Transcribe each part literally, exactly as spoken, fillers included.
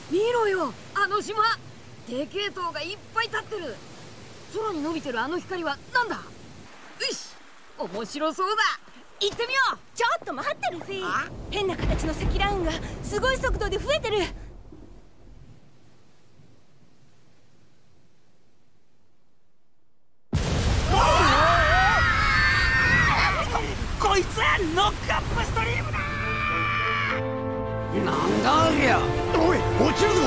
見ろよ、あの島。でけえ塔がいっぱい立ってる。空に伸びてるあの光はなんだ？よし、面白そうだ。行ってみよう。 ちょっと待ってルフィ。変な形の積乱雲がすごい速度で増えてる。 こいつはノックアップストリームだ。 なんだありゃ。 おい、落ちるぞ。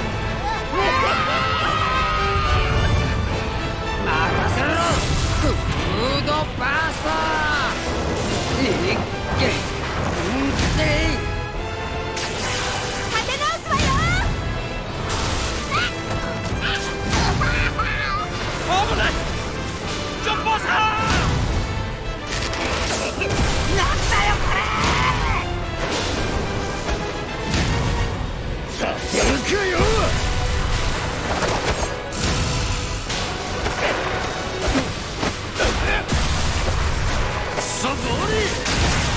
任せろ。フードバースター。いっけんて立て直すわよ。 危ない。ジョンボーさん。なんだよこれ。 させるかよ。 クソゴーリ。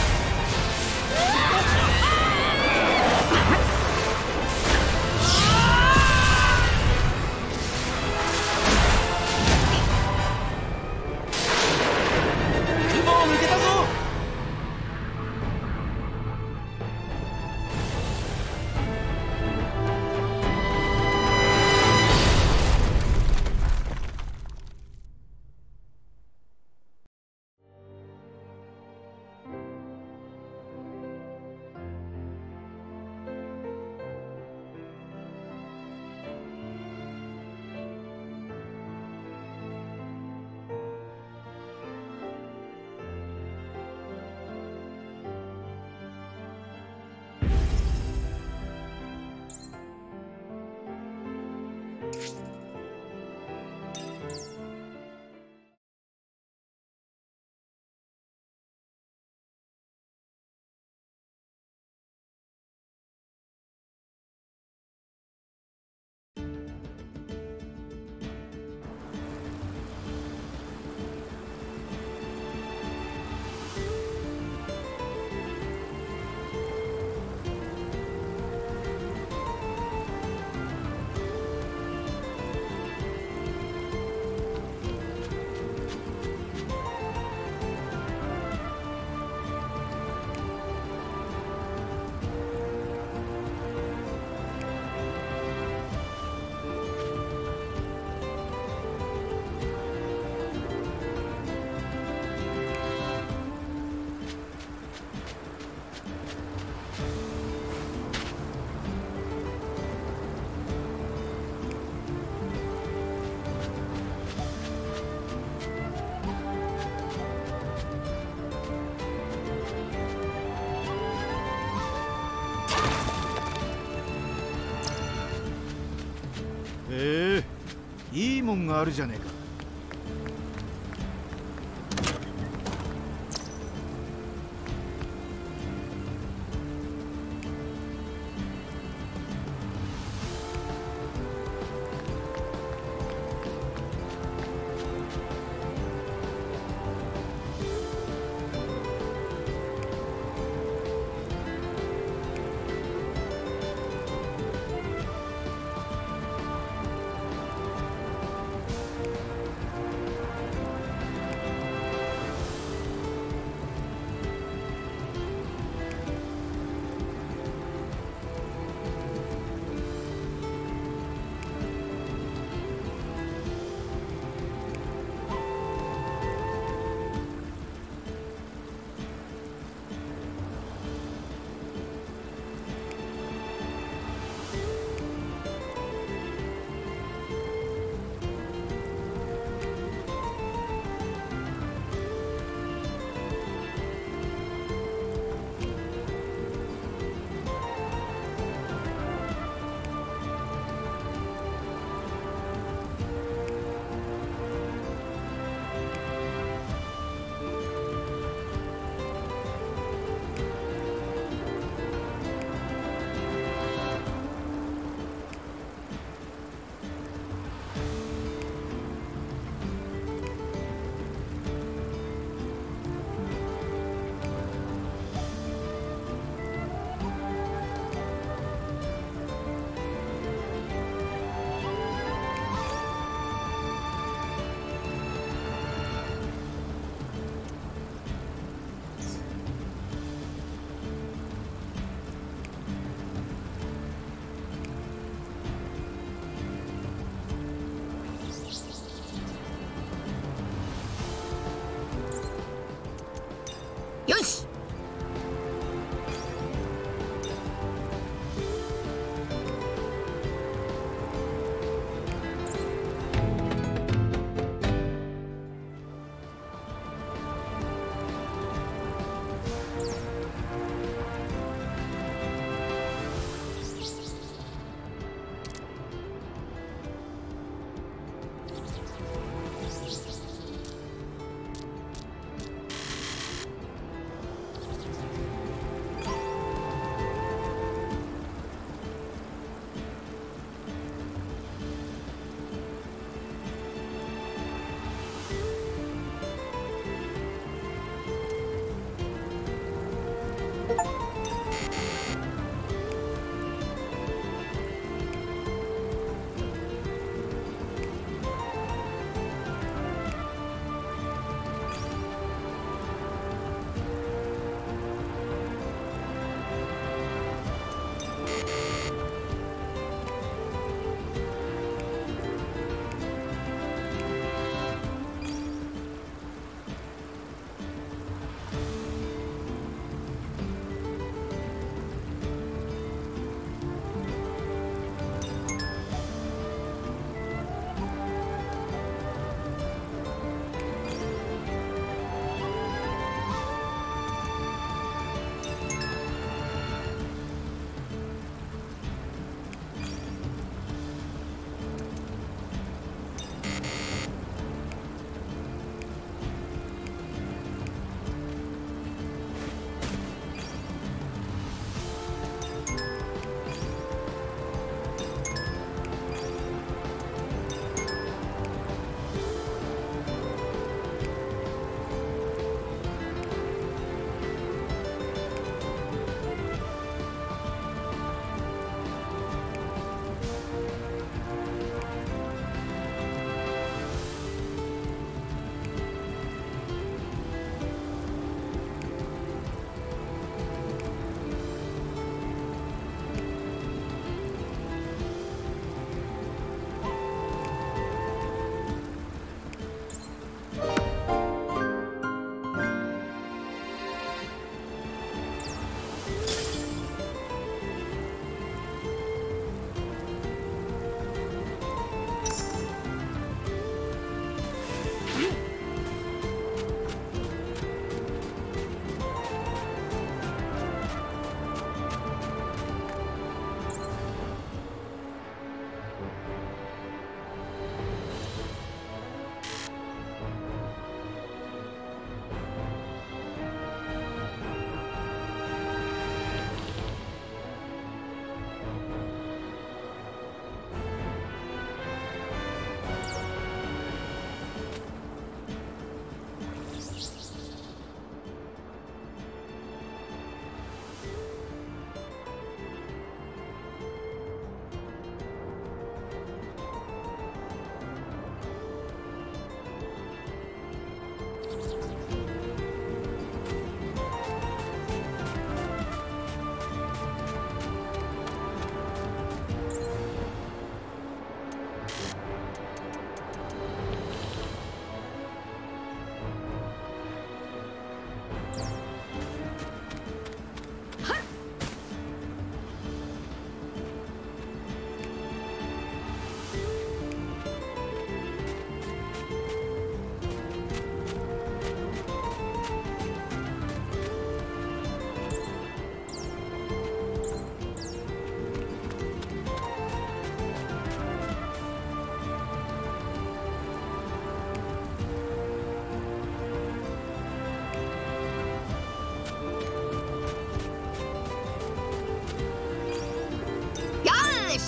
雲を抜けたぞ。 ええ、いいもんがあるじゃねえか。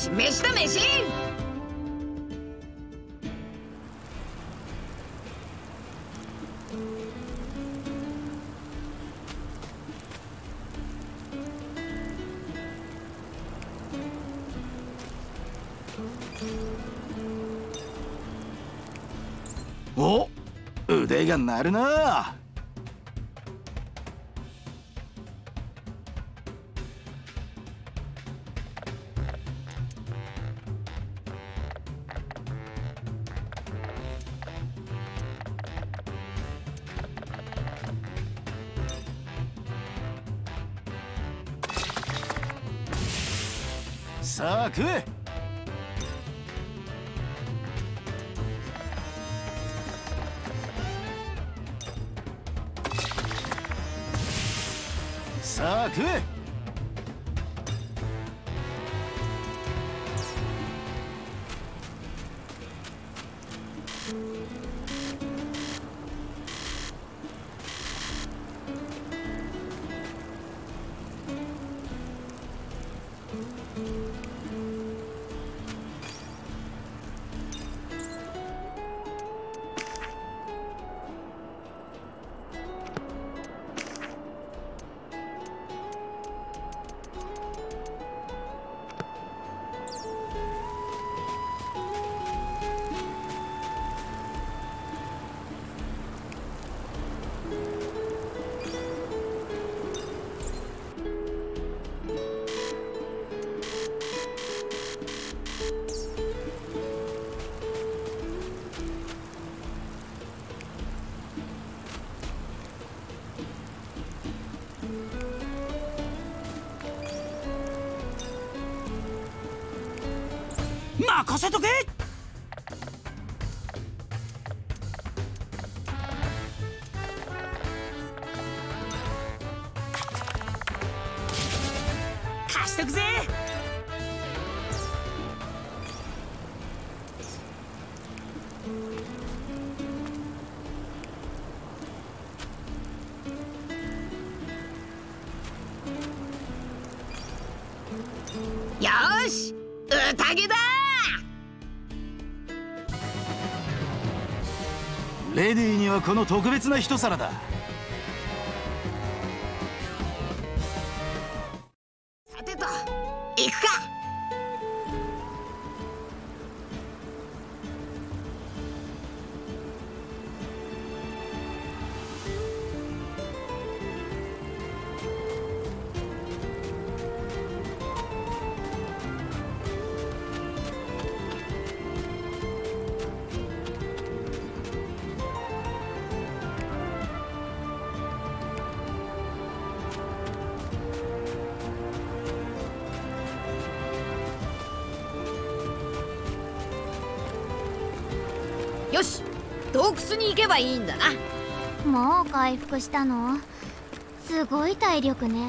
し飯だ飯。 お、腕が鳴るな。さあ食え。さあ食え。任せとけ。貸しとくぜ。 よーし、宴だ。 レディーにはこの特別な一皿だ。 さてと行くか。よし、洞窟に行けばいいんだな。 もう回復したの？すごい体力ね。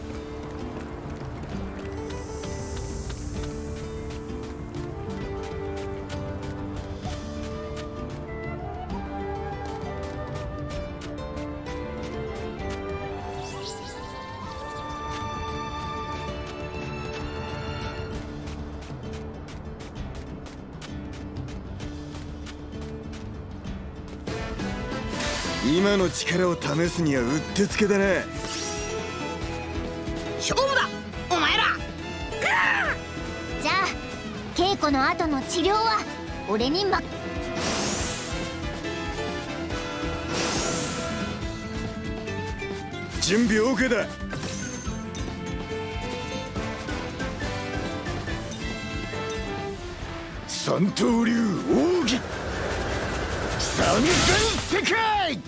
今の力を試すにはうってつけだな。 勝負だお前ら。 じゃあ稽古の後の治療は俺にま準備 OK だ。三刀流奥義三千世界。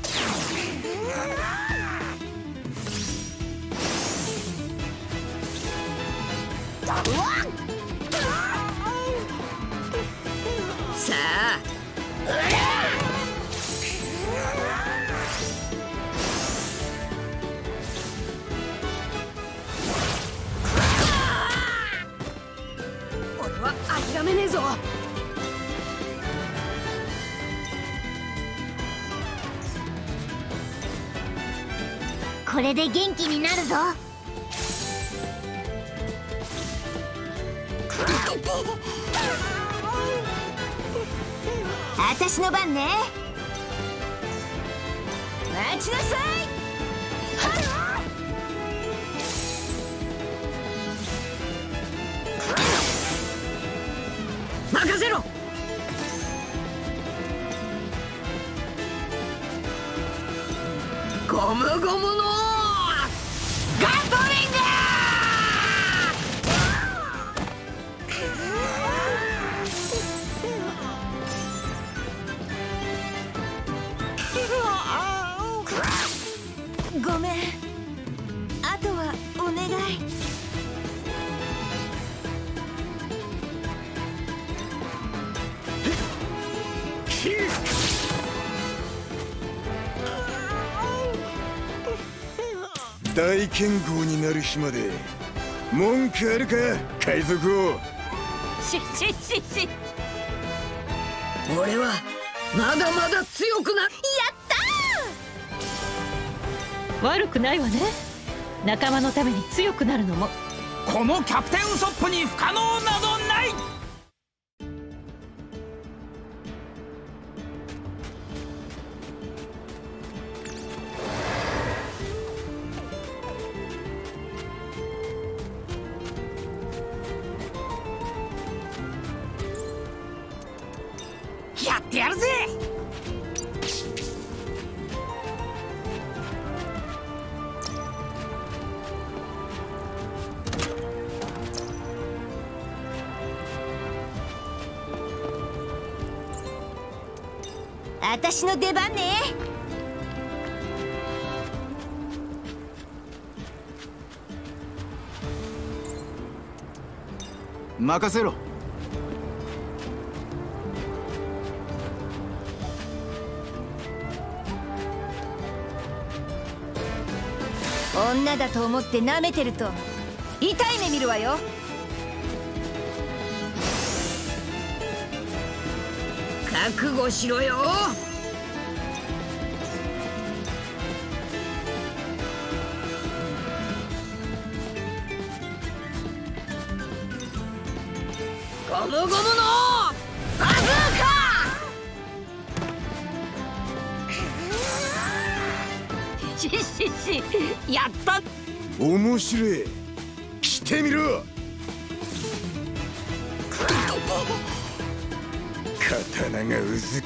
さあ俺は諦めねえぞ。 これで元気になるぞ。 私の番ね。待ちなさい。 任せろ。ゴムゴムのガトリング。 ごめん、あとはお願い。 大剣豪になる日まで文句あるか海賊王。 しししし俺はまだまだ強くなる。 やったー。 悪くないわね。仲間のために強くなるのも。 このキャプテンウソップに不可能などない。やってやるぜ。 私の出番ね。 任せろ。 女だと思って舐めてると痛い目見るわよ。 覚悟しろよ。ゴムゴムのバズーカ。ししし、やった。 面白い。来てみろ。刀がうずく。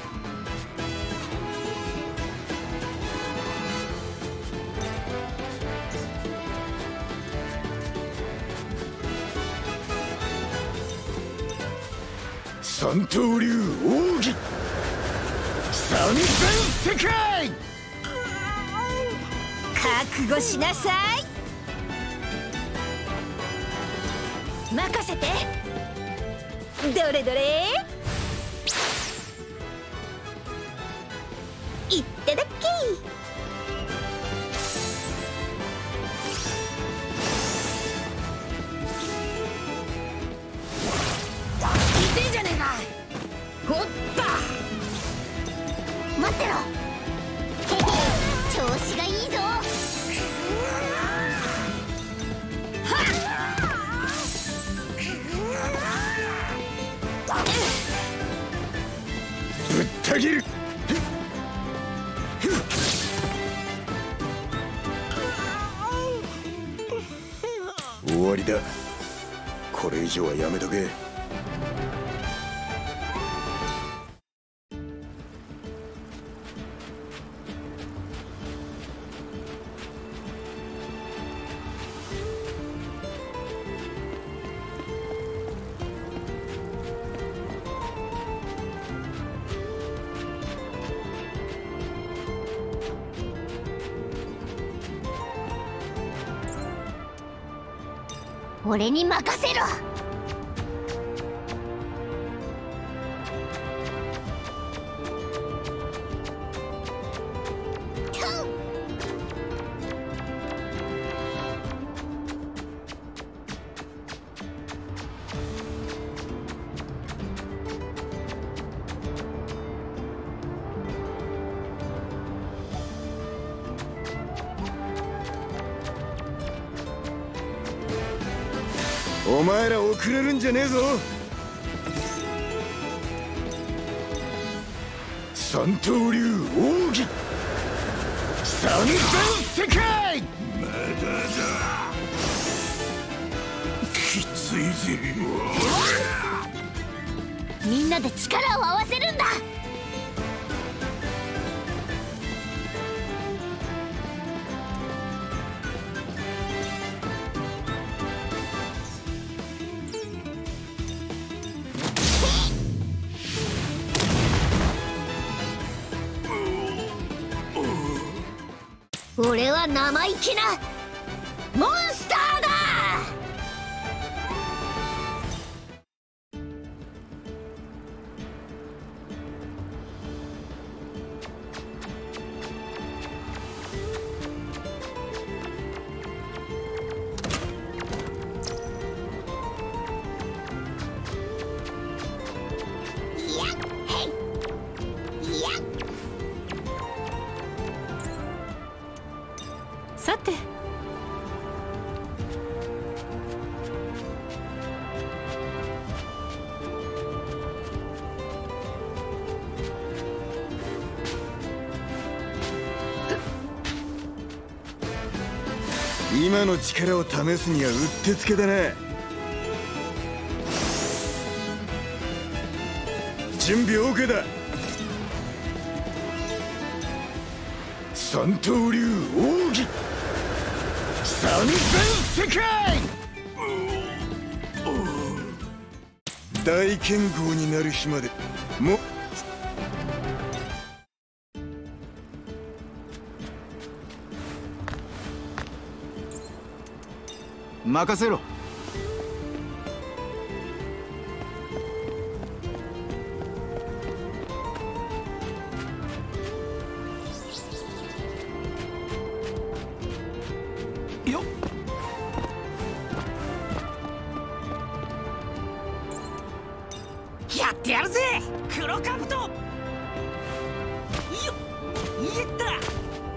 三刀流奥義三千世界。 覚悟しなさい。任せて。どれどれ。いっただっき。 痛いじゃねえか。ほった待ってろ。調子がいいぞ。 ぶった切る。終わりだ。これ以上はやめとけ。 俺に任せろ。 お前ら遅れるんじゃねえぞ。三刀流奥義三千世界。 まだだ。きついぜ。 みんなで力を合わせるんだ。俺は生意気なモンスターだ。いやへいいや。 さて、 今の力を試すにはうってつけだな。準備 OK だ。三刀流奥義三千世界。大剣豪になる日までも。 任せろ。 よっ。やってやるぜ黒カブト。よっいった。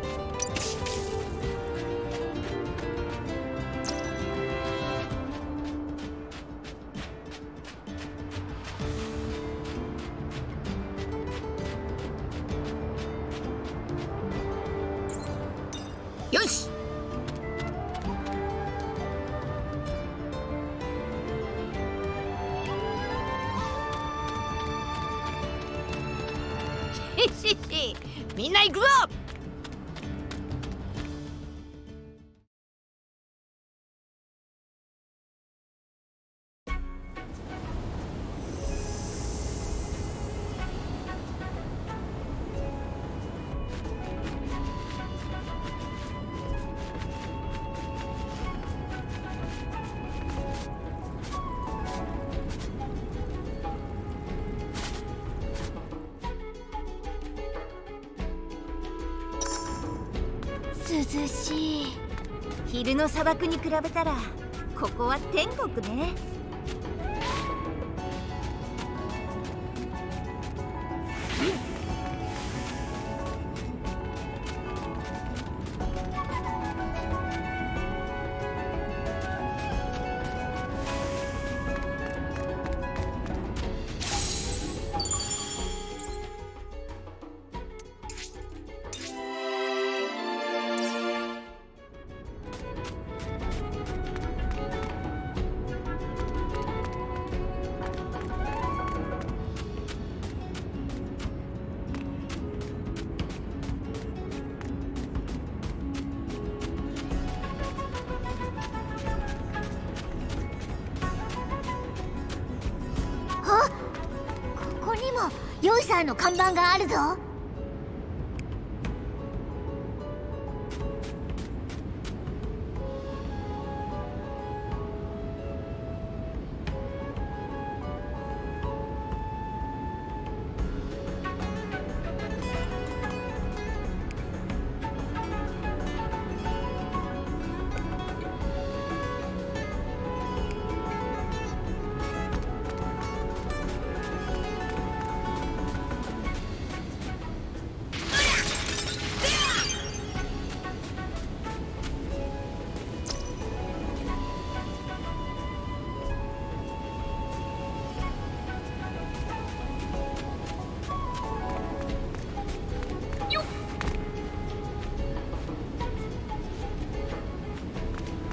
よし。へっしっし、みんな行くぞ。 涼しい。 昼の砂漠に比べたらここは天国ね。 あ、ここにもヨイサーの看板があるぞ。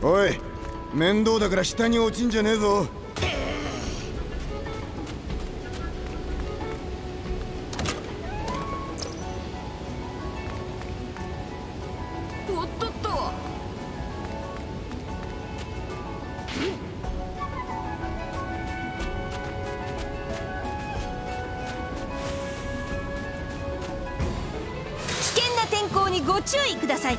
おい、面倒だから下に落ちんじゃねえぞ。 おっとっと。 危険な天候にご注意ください。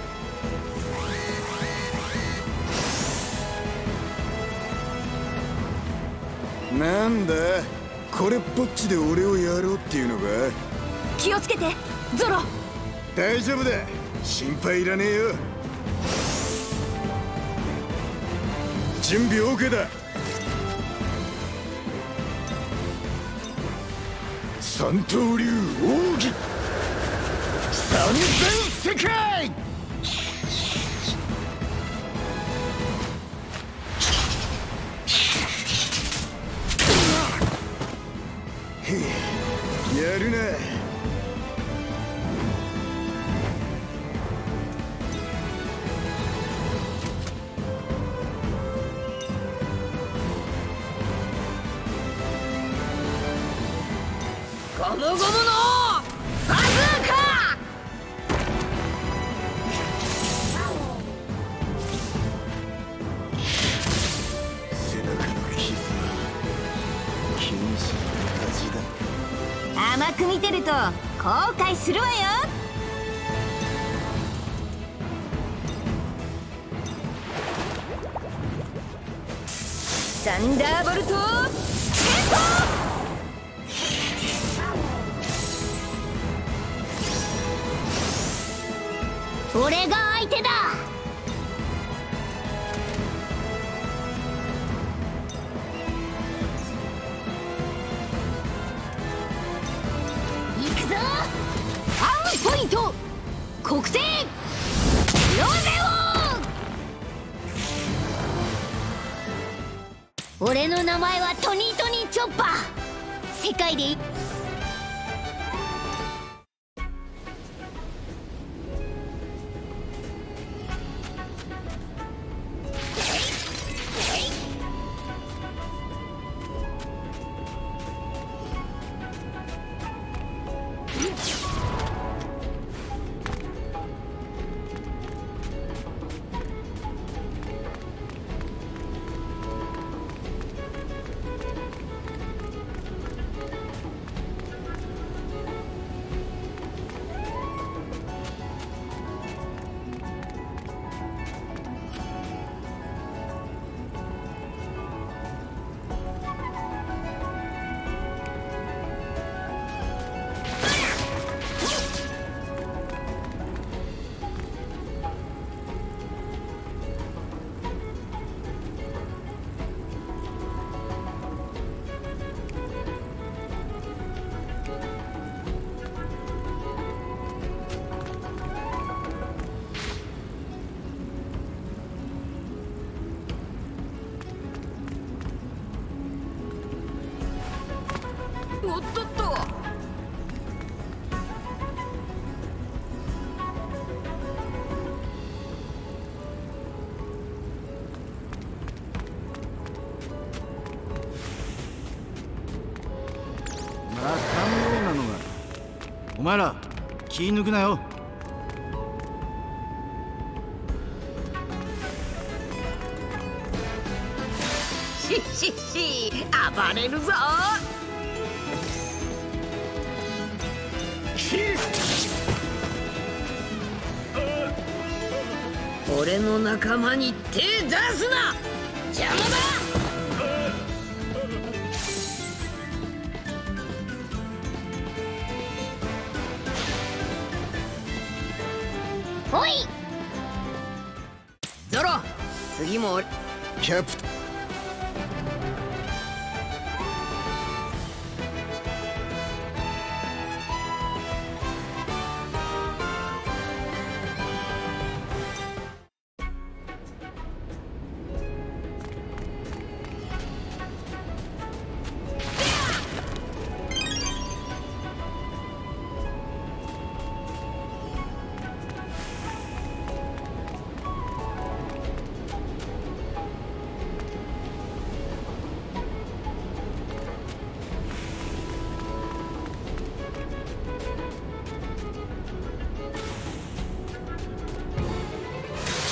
なんだ、これっぽっちで俺をやろうっていうのか。 気をつけてゾロ。 大丈夫だ、心配いらねえよ。準備 OK だ。三刀流奥義三千世界。やるな。 ゴムゴムのバズーカ。 背中の傷は禁止の味だ。 甘く見てると後悔するわよ。サンダーボルト俺が相手だ。行くぞ。 アウポイント国定ロゼオ俺の名前はトニートニーチョッパー。世界でおっとっと。 また妙なのが。お前ら気抜くなよ。 しっしっし暴れるぞ。俺の仲間に手出すな。邪魔だ。 おいゾロ、次も俺。 キャプテン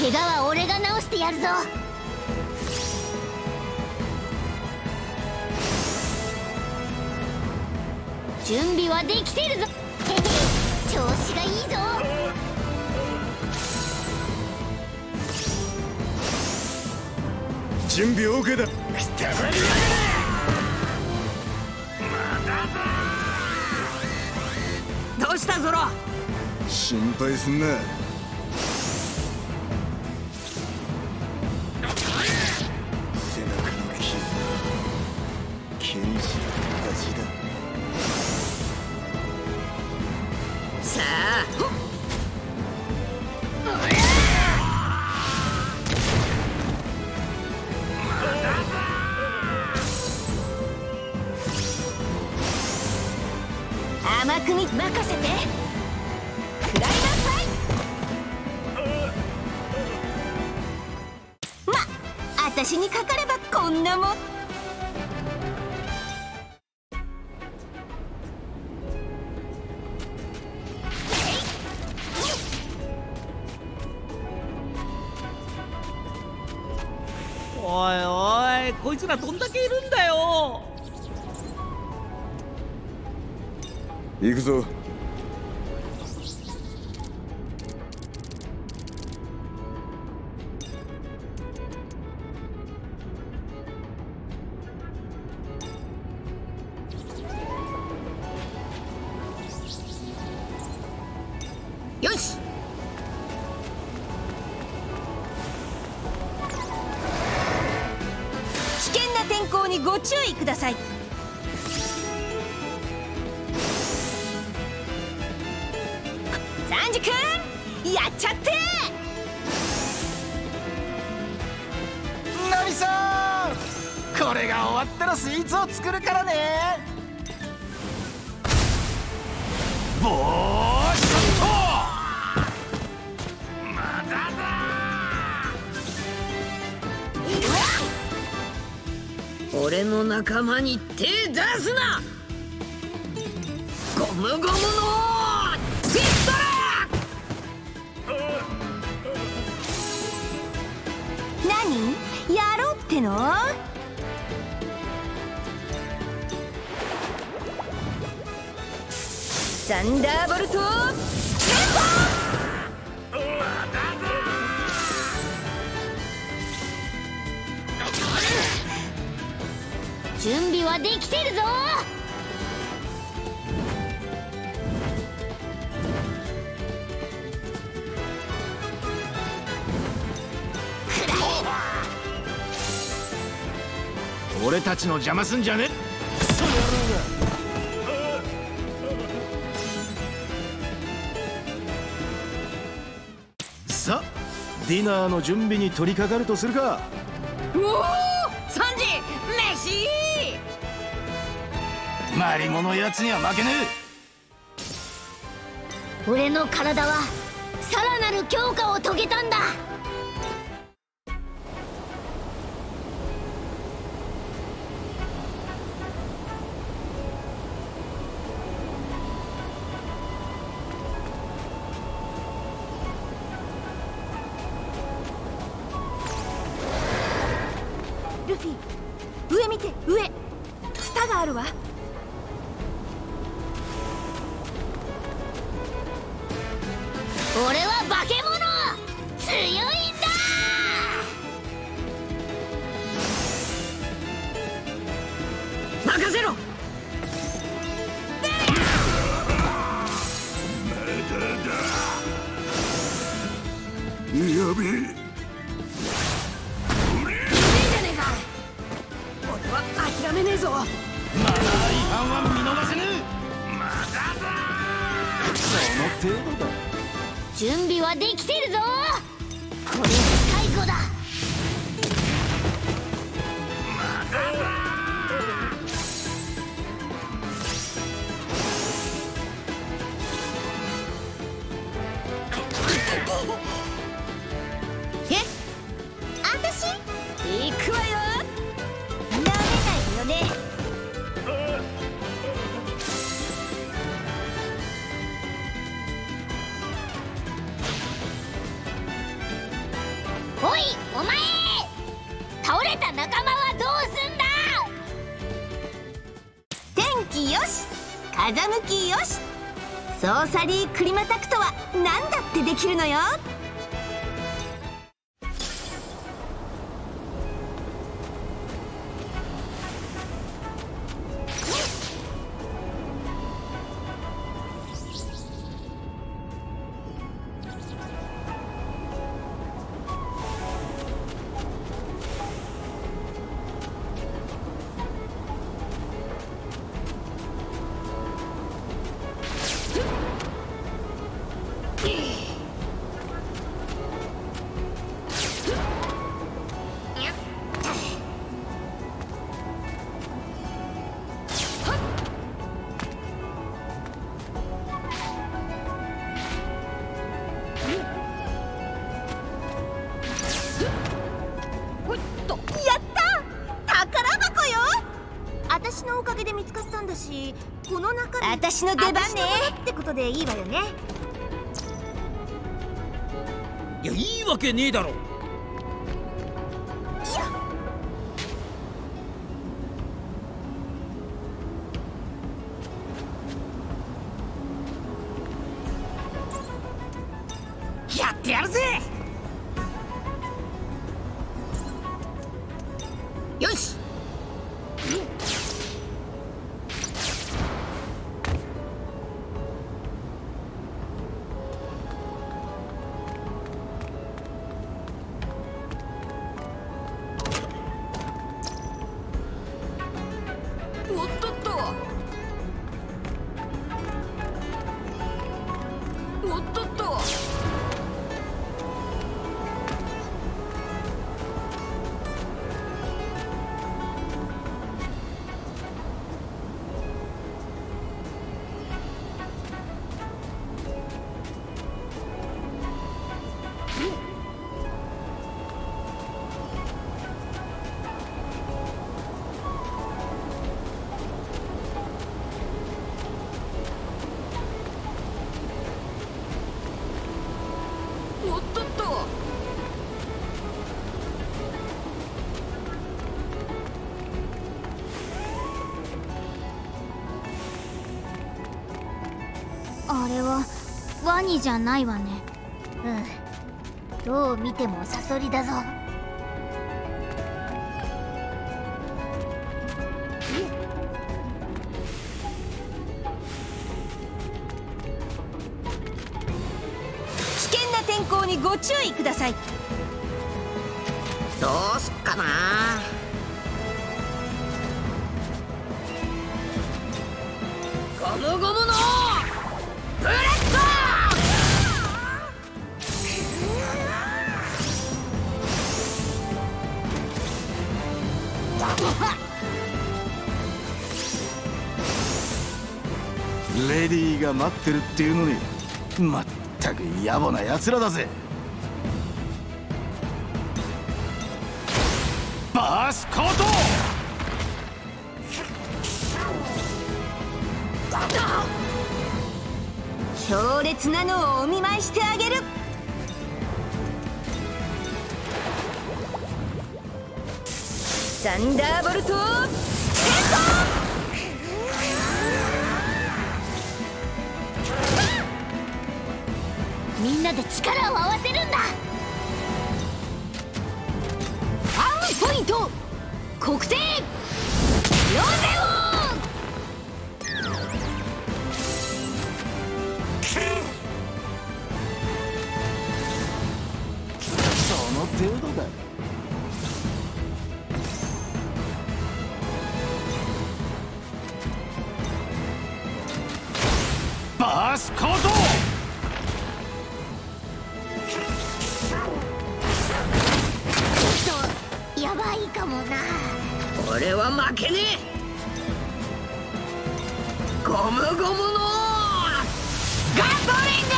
怪我は俺が治してやるぞ。準備はできてるぞ。へへ、調子がいいぞ。 準備 OK だ。 どうしたゾロ。 心配すんな。背中の傷、剣士の味だ。 さあ、ほっ甘く見任せて。食らいなさい。ま、私にかかればこんなもん。 おいおい、こいつらどんだけいるんだよ。 行くぞ。 よし。 危険な天候にご注意ください。サンジ君、やっちゃって。 ナミさん、これが終わったらスイーツを作るからね。ボーショット。まだだ。 俺の仲間に手出すな。ゴムゴムのピストル。 何やろうっての？サンダーボルトテンポ！ 準備はできてるぞ。 俺たちの邪魔すんじゃね。その野郎が。さあ、ディナーの準備に取り掛かるとするか。 おお、サンジ、飯。 マリモのやつには負けねえ。俺の体はさらなる強化を遂げたんだ。 ルフィ、上見て、上。ツタがあるわ。 俺は化け物、強いんだ。 任せろ。 やべえ。 いいじゃねえか。俺は諦めねえぞ。 マナー違反は見逃せぬ。まだだ。その程度だ。 準備はできてるぞ。これで最後だ。 まだだ。 え、あたし行くわよ。なめないよね。 仲間はどうすんだ。 天気よし風向きよし、ソーサリークリマタクトは何だってできるのよ。 私のおかげで見つかったんだし、この中に私の出番ねってことでいいわよね。 いや、いいわけねえだろ。 やってやるぜ。 よし。おっとっと。おっとっと。おっとっと。 あれはワニじゃないわね。うん、どう見てもサソリだぞ。 危険な天候にご注意ください。 どうすっかな。 ゴムゴムのブレッレディーが待ってるっていうのに、まったく野暮な奴らだぜ。バースコート。 強烈なのをお見舞いしてあげる。サンダーボルトみんなで力を合わせるんだ。 アウトポイント国定ヨゼその程度だ。バースコート。 やばいかもな。 俺は負けねえ。ゴムゴムのガトリング。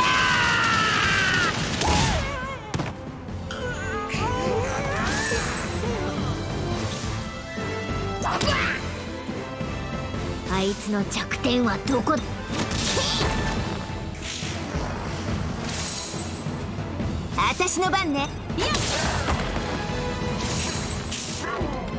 あいつの弱点はどこ。 私の番ね。よし。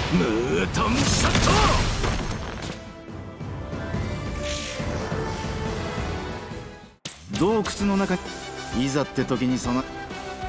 ムートンショット。洞窟の中、いざって時に備え。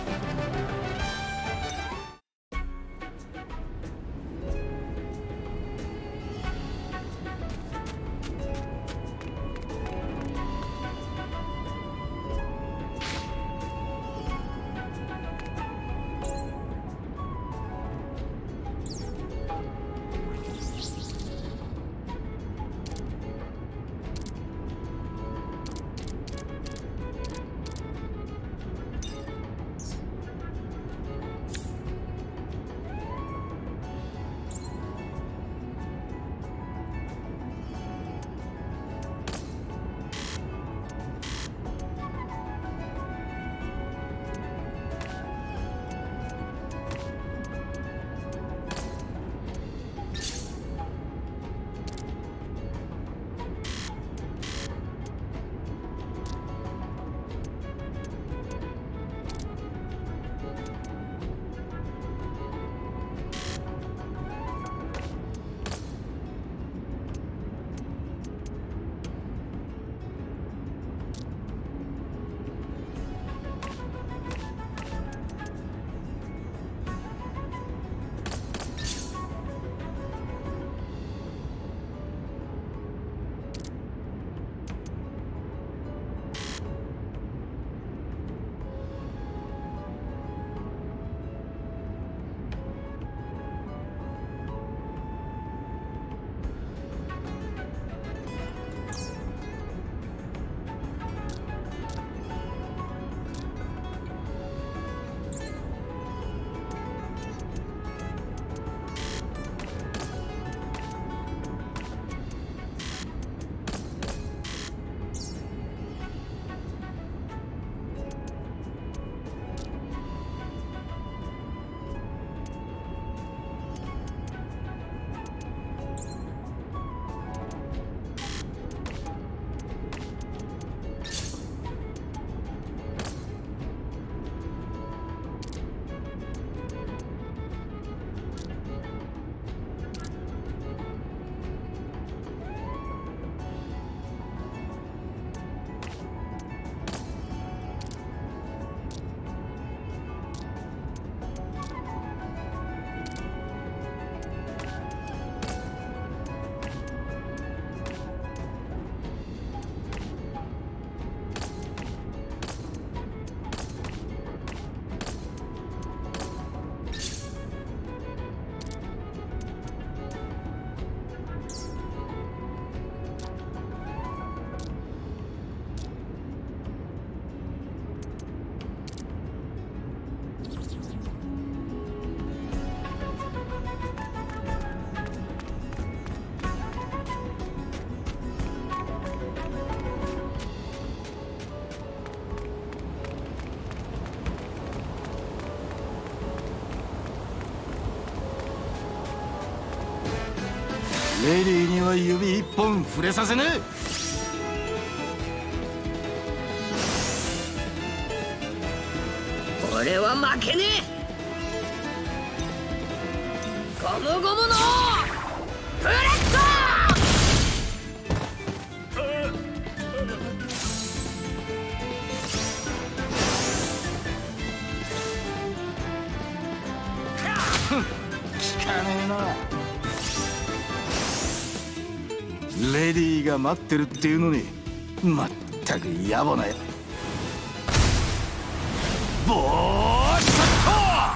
レディーには指一本触れさせねえ。 俺は負けねえ。ゴムゴムのブレッド。 聞かねえな。レディーが待ってるっていうのにまったく野暮なや。ボーショット。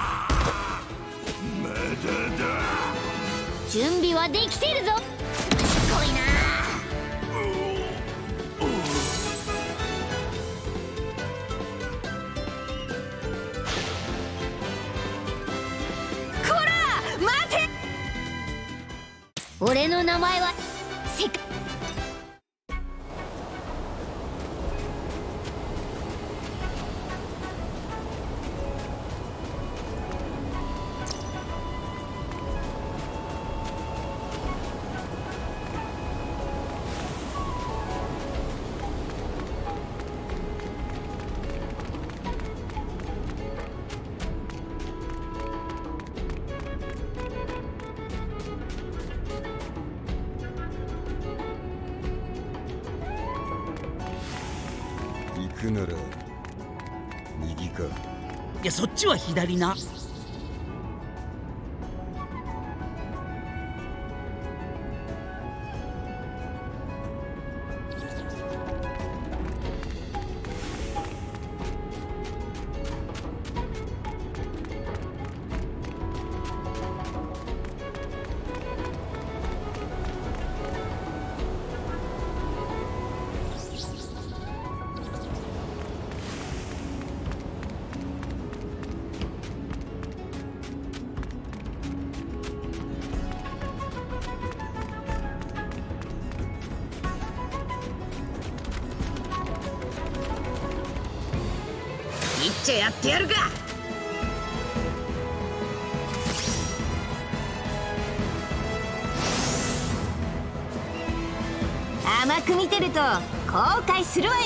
まだだ。 準備はできてるぞ。すごいな。 こら待て。 俺の名前は世界。 くなら右か。 いや、そっちは左な。 いっちゃやってやるか。 甘く見てると後悔するわよ。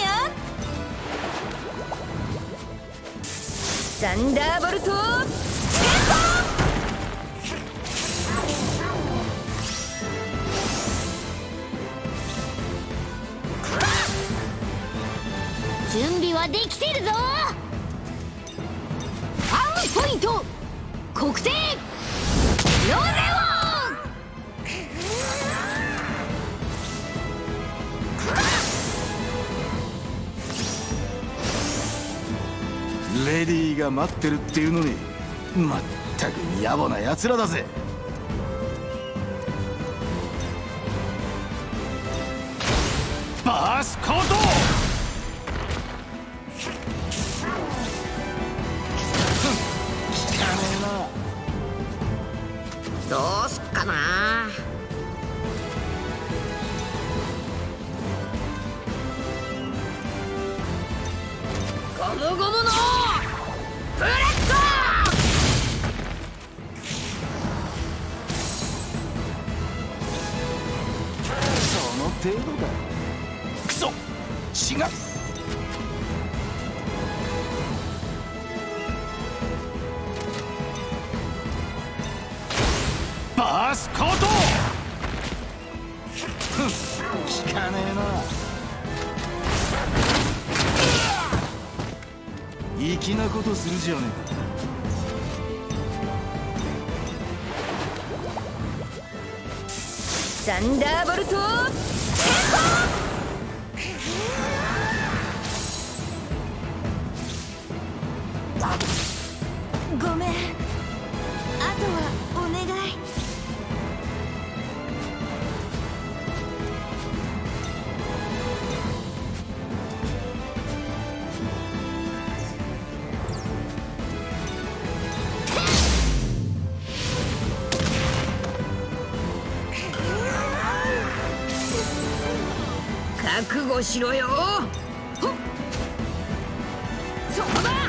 サンダーボルト準備はできてるぞ。 アウトポイント黒点ロゼレディーが待ってるっていうのに、まったく野暮な奴らだぜ。バースコートどうすっかな。ゴムゴムのブレッド。 その程度だ。クソ違う。バースコート効かねえな。粋なことするじゃねえか。 サンダーボルトごめん、あとはお願い。 覚悟しろよ。ほっ、そこだ。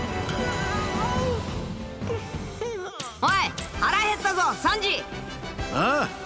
おい、腹減ったぞサンジ。 ああ。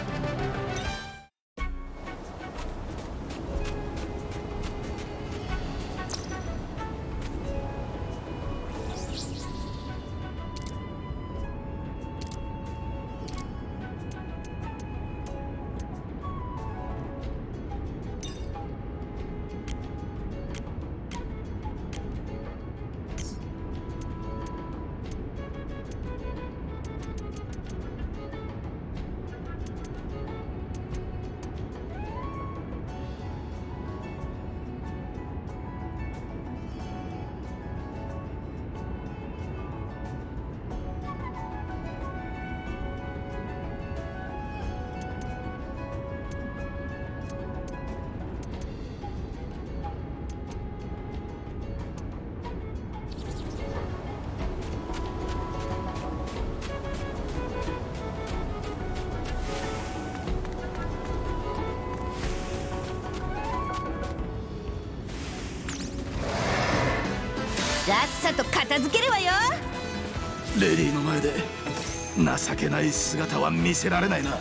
さっさと片付けるわよ。 レディーの前で情けない姿は見せられないな。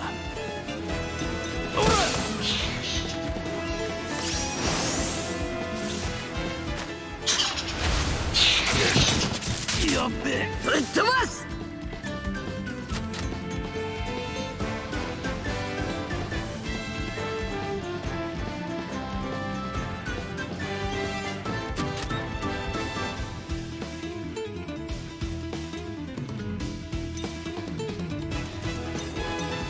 やっべえ、 ぶっ飛ばす。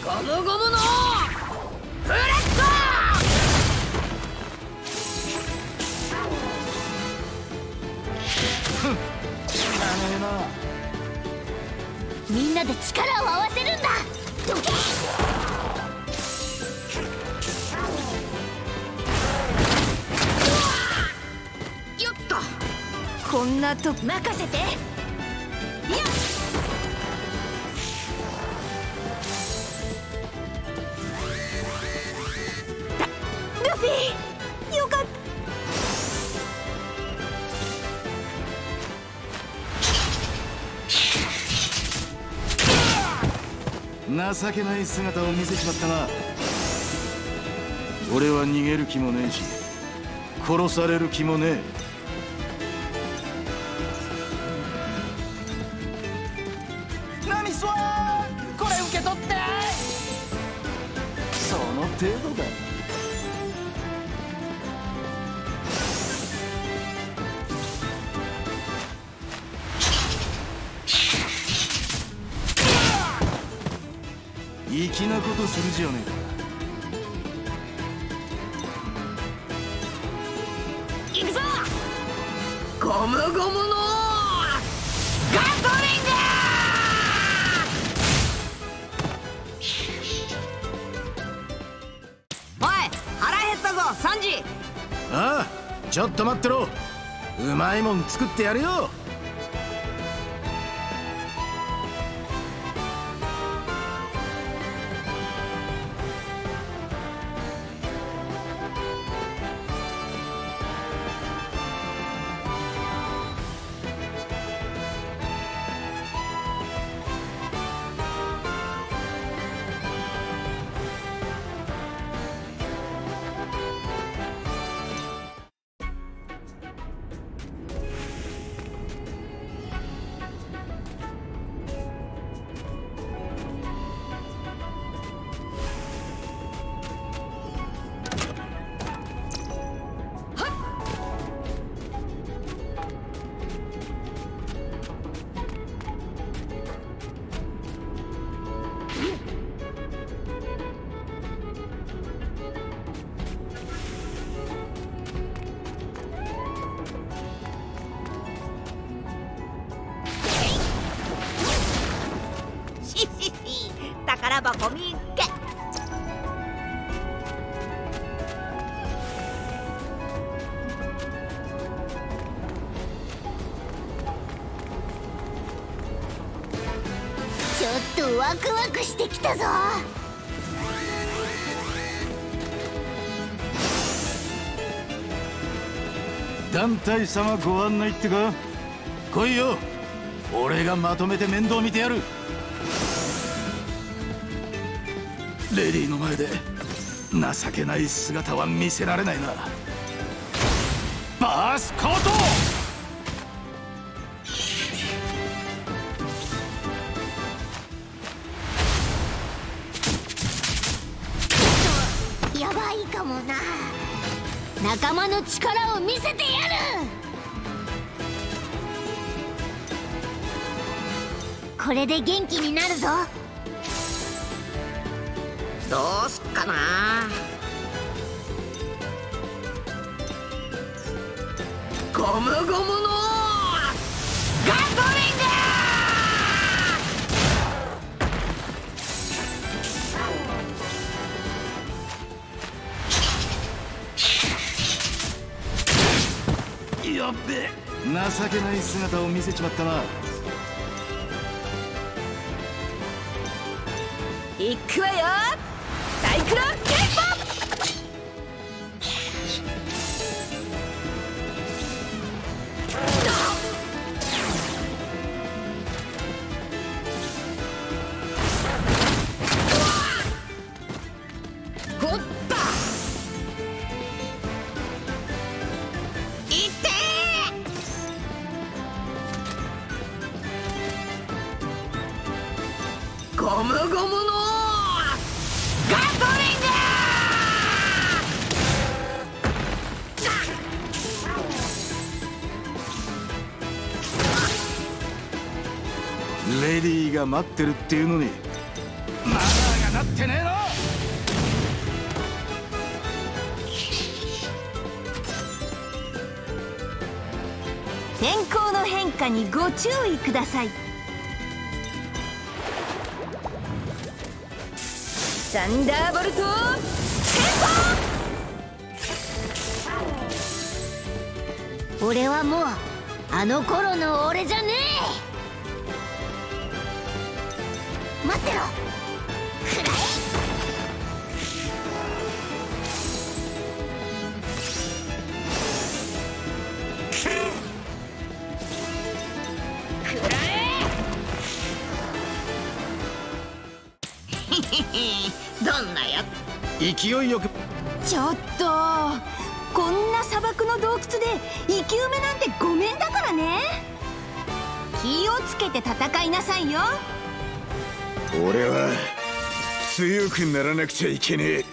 ゴムゴムのブレッみんなで力を合わせるんだ。どけ。 よっと。 こんなと任せて。よっ。ルフィ、よかった。 情けない姿を見せちまったな。俺は逃げる気もねえし殺される気もねえ。ナミスワー、これ受け取って。 その程度だ。粋なことするじゃねえか。 行くぞ。ゴムゴムのガトリング。おい、腹減ったぞサンジ。 ああ、ちょっと待ってろ。うまいもん作ってやるよ。 宝箱見っけ。 ちょっとワクワクしてきたぞ。 団体様ご案内ってか。来いよ、俺がまとめて面倒見てやる。レディーの前で情けない姿は見せられないな。バースコート。 やばいかもな。仲間の力を見せてやる。これで元気になるぞ。 どうすっかな。ゴムゴムのガトリング。やっべ、情けない姿を見せちまったな。 いくわよ。サイクロンケイポ。ほったいってー。ゴムゴムのガトリング。 レディーが待ってるっていうのにマナーががってねえな。 天候の変化にご注意ください。サンダーボルト俺はもうあの頃の俺じゃねえ。待ってろ。くらどんなや勢いよく。 ちょっとこんな砂漠の洞窟で生き埋めなんてごめんだからね。気をつけて戦いなさいよ。 俺は強くならなくちゃいけねえ。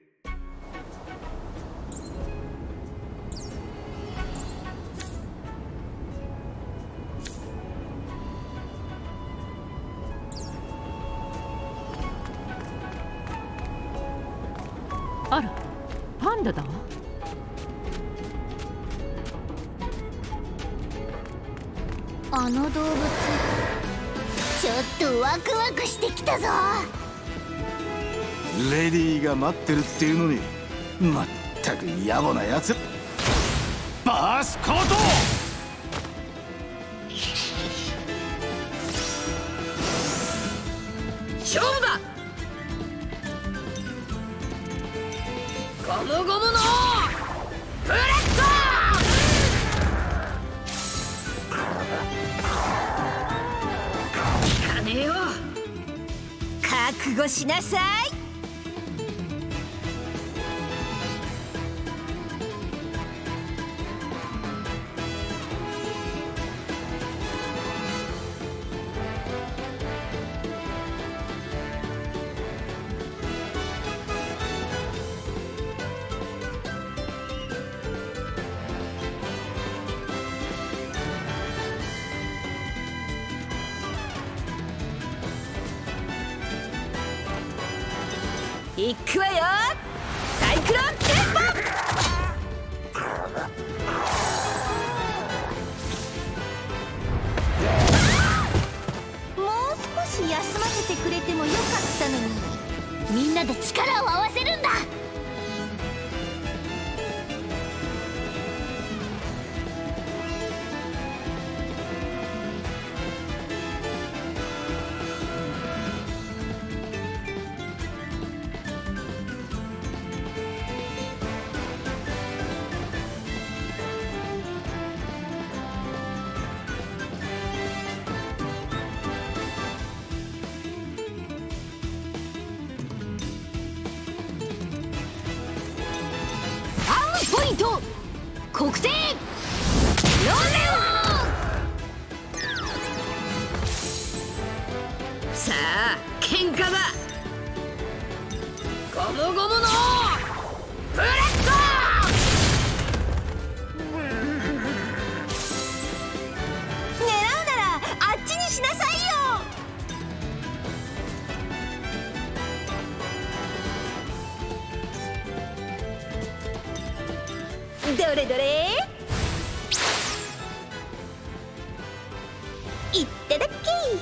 あら、パンダだわ。 あの動物ちょっとワクワクしてきたぞ。 レディーが待ってるっていうのに、まったく野暮なやつ。バースコート。 勝負だ。ゴムゴムのブレッド。効かねえよ。 覚悟しなさい。いくわよ。サイクロンテンポ。もう少し休ませてくれてもよかったのに。 みんなで力を合わせるんだ。 ポイント国定ロネオ。さあ喧嘩だ。ゴムゴムのブレッド。 狙うならあっちにしなさいよ。どれどれ。いっただっき。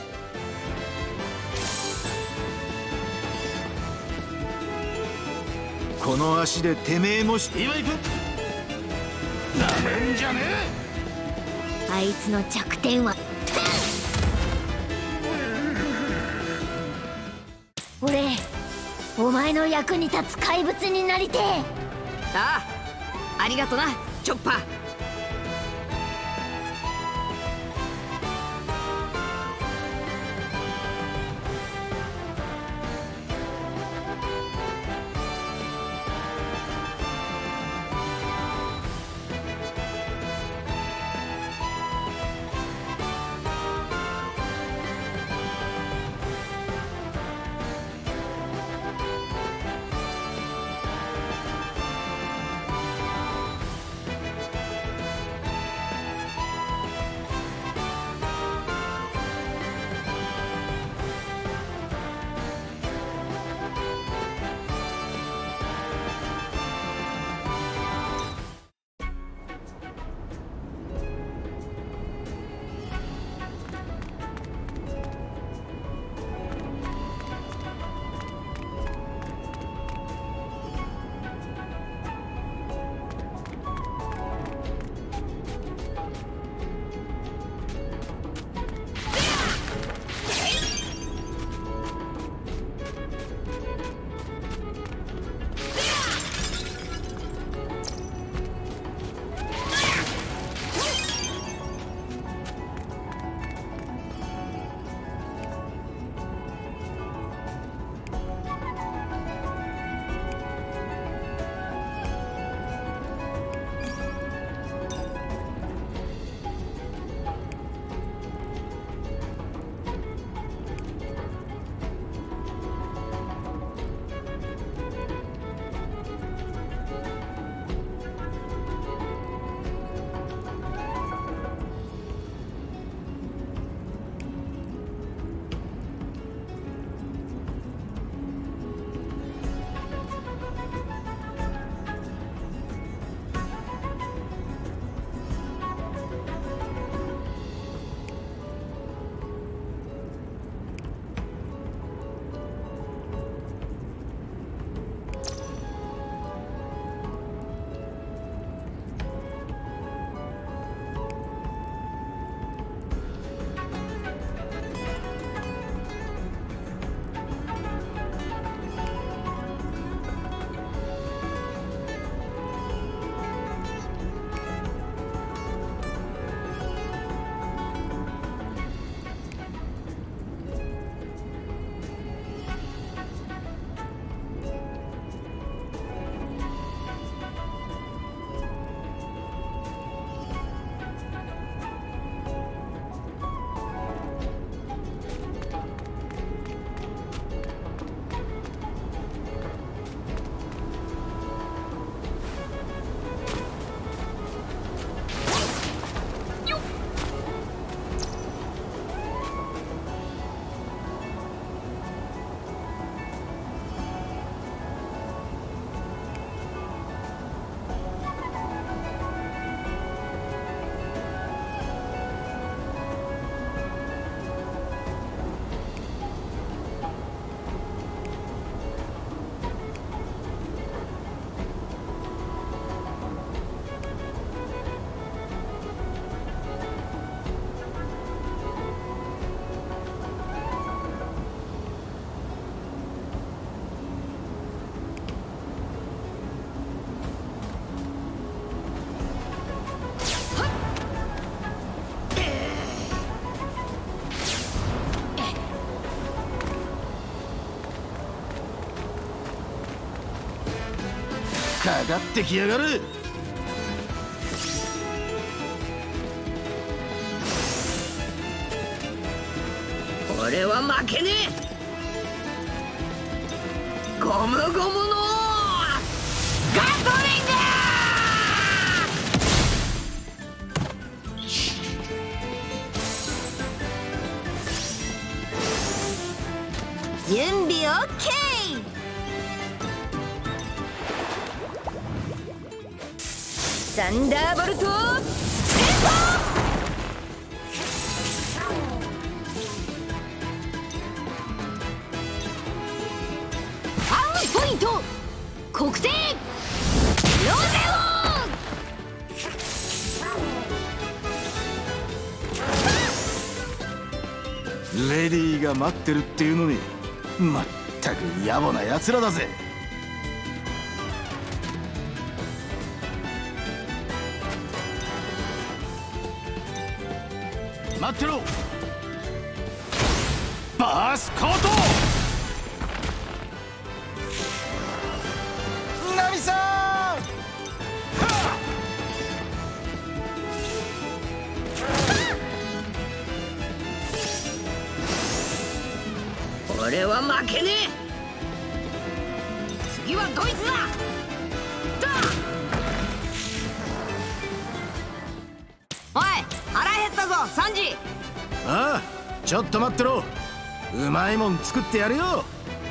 この足でてめえもして今行く。なめんじゃねえ。 あいつの弱点は俺、お前の役に立つ怪物になりてえ。 ああ、ありがとなチョッパー。 かかってきやがる。 俺は負けねえ。ゴムゴムのガトリング。 準備 OK。 サンダーボルトポイント国定ロゼオン。レディーが待ってるっていうのにまったく野暮な奴らだぜ。待ってろ。バースコート。ナミさん。 俺は負けねえ。次はドイツだ。 おい腹減ったぞサンジ。 ああ、ちょっと待ってろ。うまいもん作ってやるよ。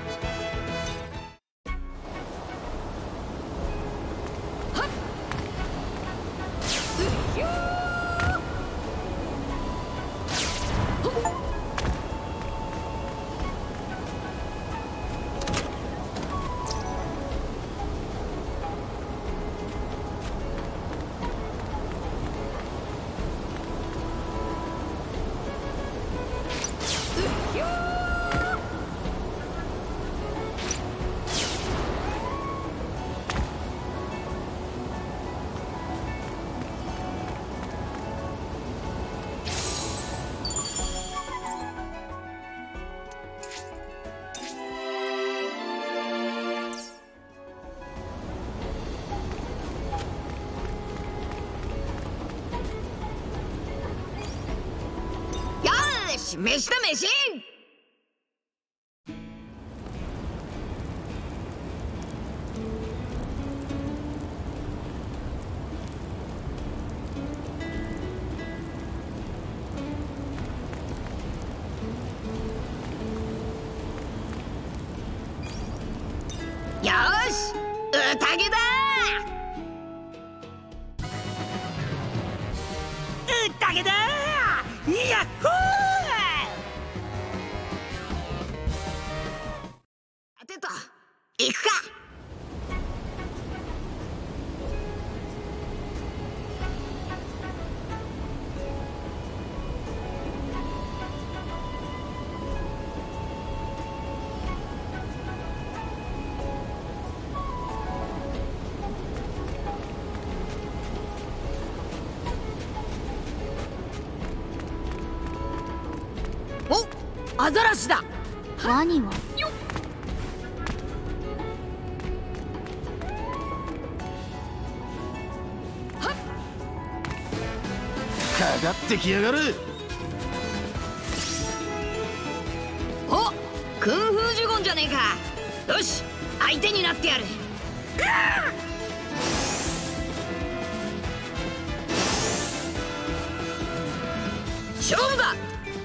飯だ飯。よし、宴だ。宴だ。やっほー。行くか。お、アザラシだ。 ワニはかかってきやがる。 お、クンフージュゴンじゃねえか。よし、相手になってやる。勝負だ。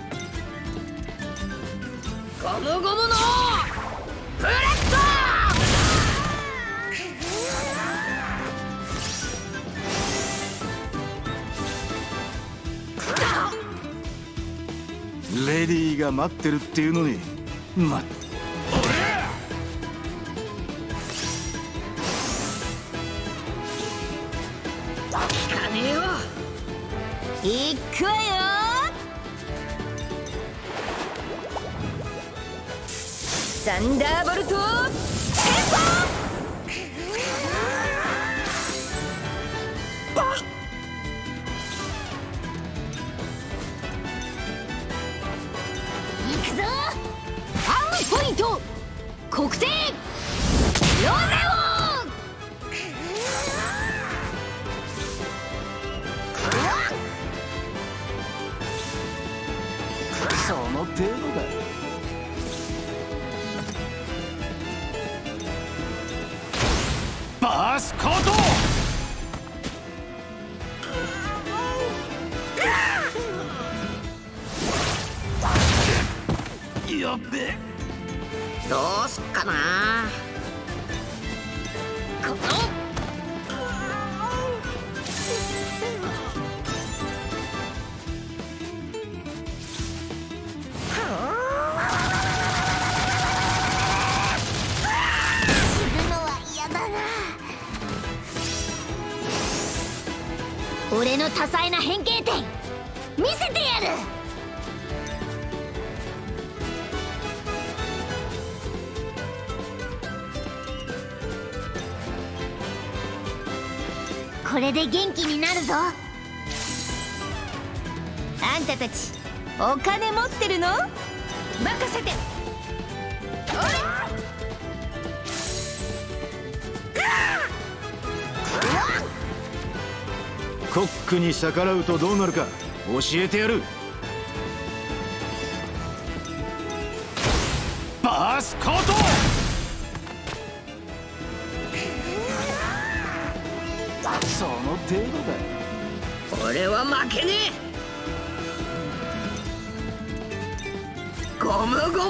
ゴムゴムのブレッド。 レディーが待ってるっていうのにまっ聞かねえよ。 いくわよ。サンダーボルトポイント国定ロゼオン。 程度だ。バースコート。やっべ。 どうすっかな。この俺の多彩な変形点見せてやる。これで元気になるぞ。 あんたたちお金持ってるの？任せて。 コックに逆らうとどうなるか教えてやる。バースコート。その程度だ。 俺は負けねえ。ゴムゴムのガトリン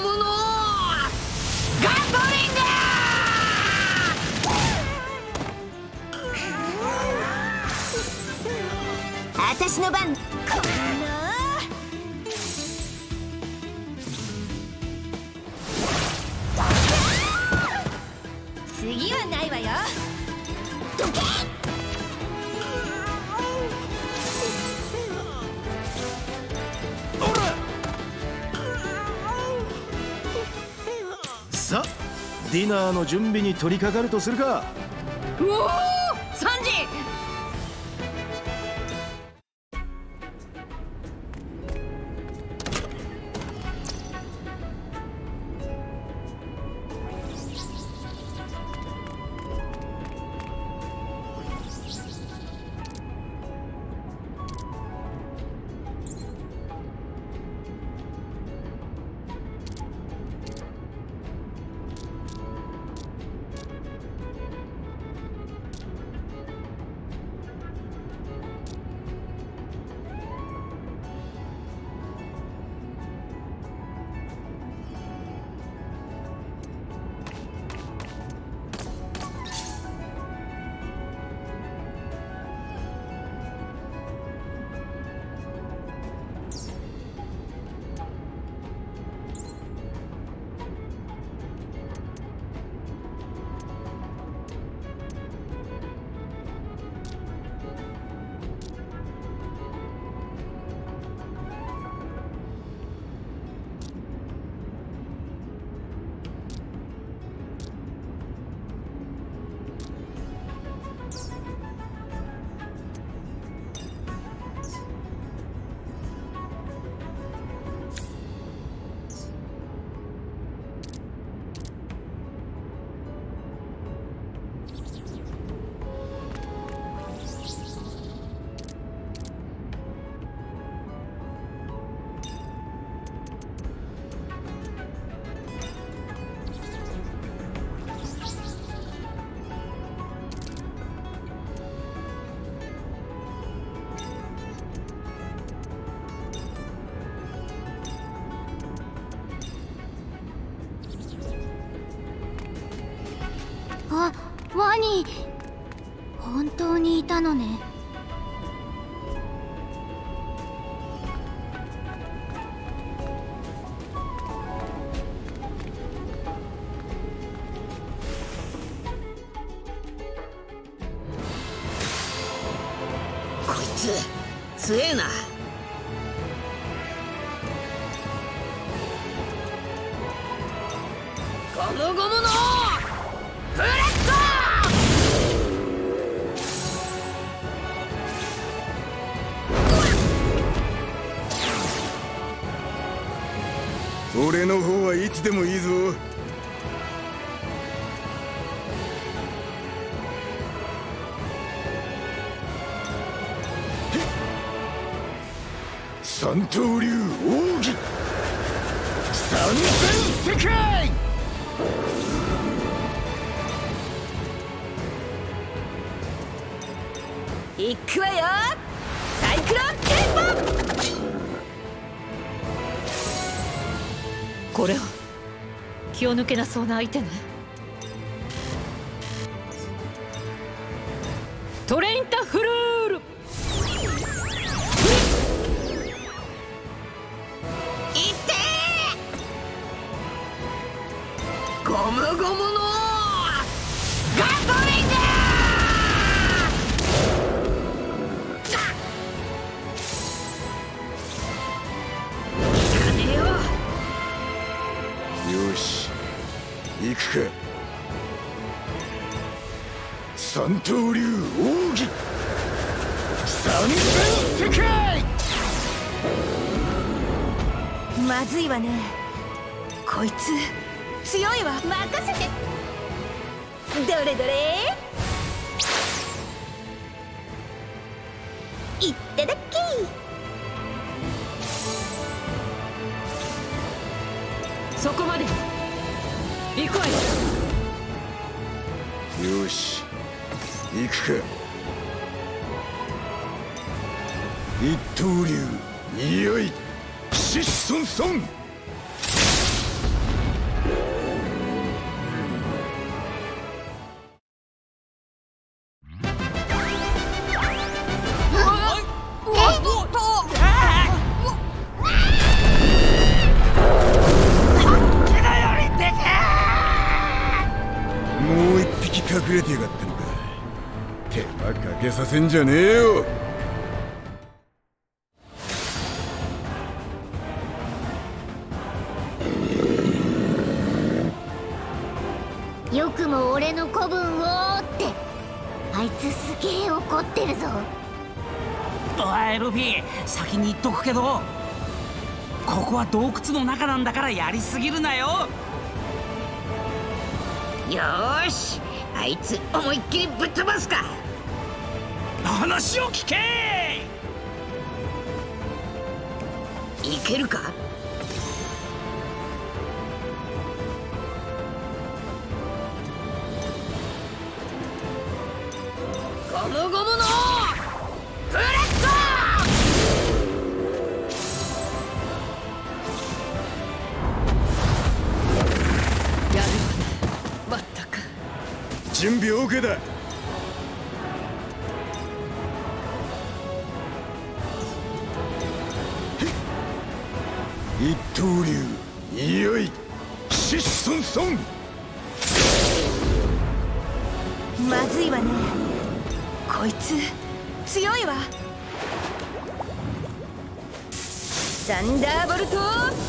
グ。 私の番。こんな次はないわよ。どけ。 さあディナーの準備に取り掛かるとするか。 うおーサンジ。 あ、ワニ本当にいたのね。 こいつ強えな。ゴムゴムのフレッド。俺の方はいつでもいいぞ。三刀流奥義。 三千世界。 いくわよ、サイクロンテンポ。 これは気を抜けなそうな相手ね。トレインタフルール。 いってー、ゴムゴムのガトリング。 よし、行くか。三刀流奥義三千世界。 まずいわね、こいつ強いわ。任せて。どれどれ、いっただき。 そこまで行くわよ。 よし、行くか。一刀流いよいシッソンソン。もう一匹隠れてやがったのか。手間かけさせんじゃねえよ。 よくも俺の子分をってあいつすげえ怒ってるぞ。 おいルフィ、先に言っとくけど、ここは洞窟の中なんだからやりすぎるなよ。 よーし、あいつ思いっきりぶっ飛ばすか。 話を聞け。 いけるか。ゴムゴムのブレッド。 やるわね、まったく。 準備 OK だ。一刀流いよいシッソンソン。 まずいわね、こいつ強いわ。サンダーボルト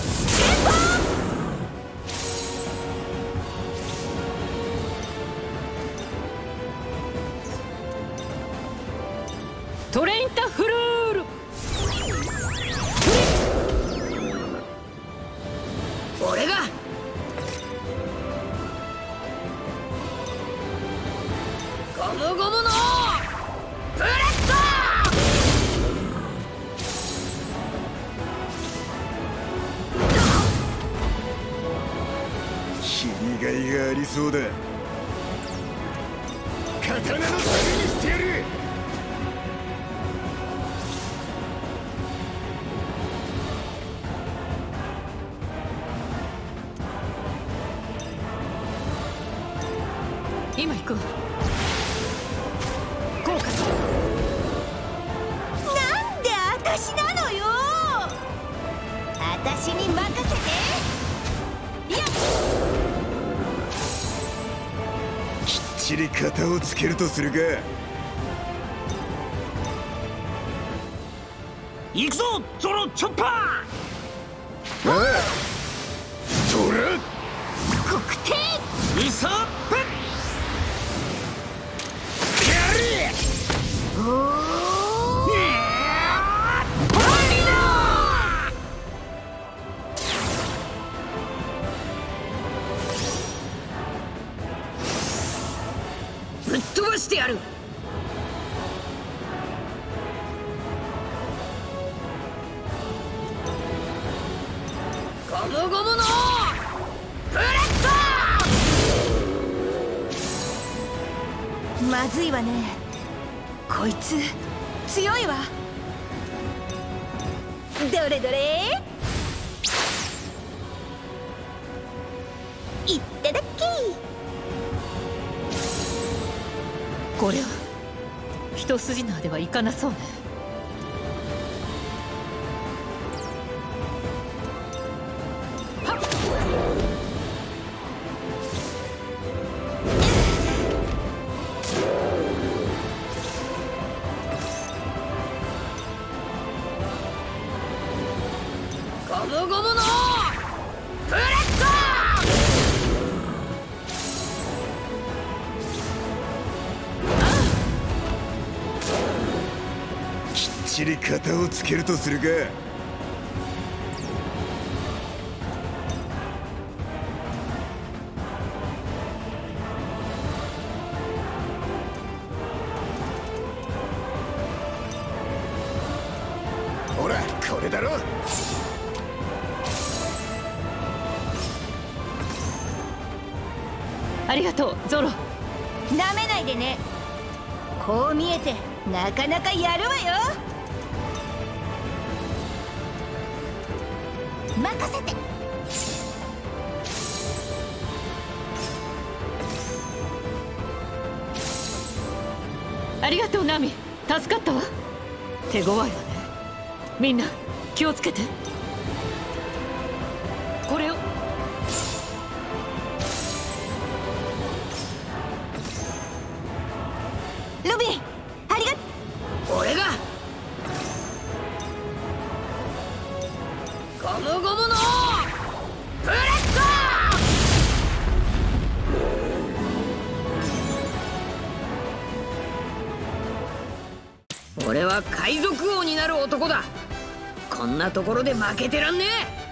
トレインタフルール。 俺がゴムゴムのブレッド。 切りがいがありそうだ。刀の旅にしてやる。 今行くわ。効果する。 なんで私なのよ。私に任せて。やっ、 きっちり型をつけるとするか。 行くぞゾロチョッパー。 ああ、トラ黒帝ウソップ。 おーぶっ飛ばしてやる。ゴムゴムのまずいわね。こいつ強いわ。どれどれ、いっただっき。 これは一筋縄ではいかなそうね。 ゴムゴムのプレット。 きっちり型をつけるとするか。ほらこれだろ。 ありがとうゾロ。 なめないでね。こう見えてなかなかやるわよ。任せて。 ありがとうナミ、助かったわ。手強いわね。みんな気をつけて。これを。 ルビーありが俺がゴムゴムのプレット。俺は海賊王になる男だ。こんなところで負けてらんねえ。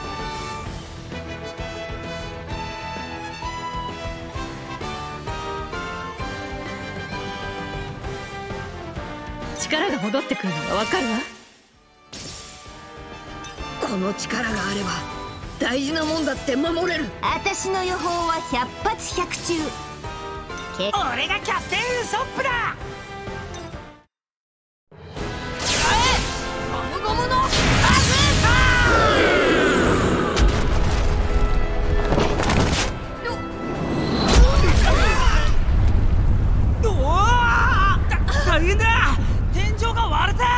力が戻ってくるのがわかるわ。 この力があれば大事なもんだって守れる。 私の予報は百発百中。け俺がキャプテンウソップだ。 ゴムゴムのバズーカ。おお、大変だ。天井が割れた。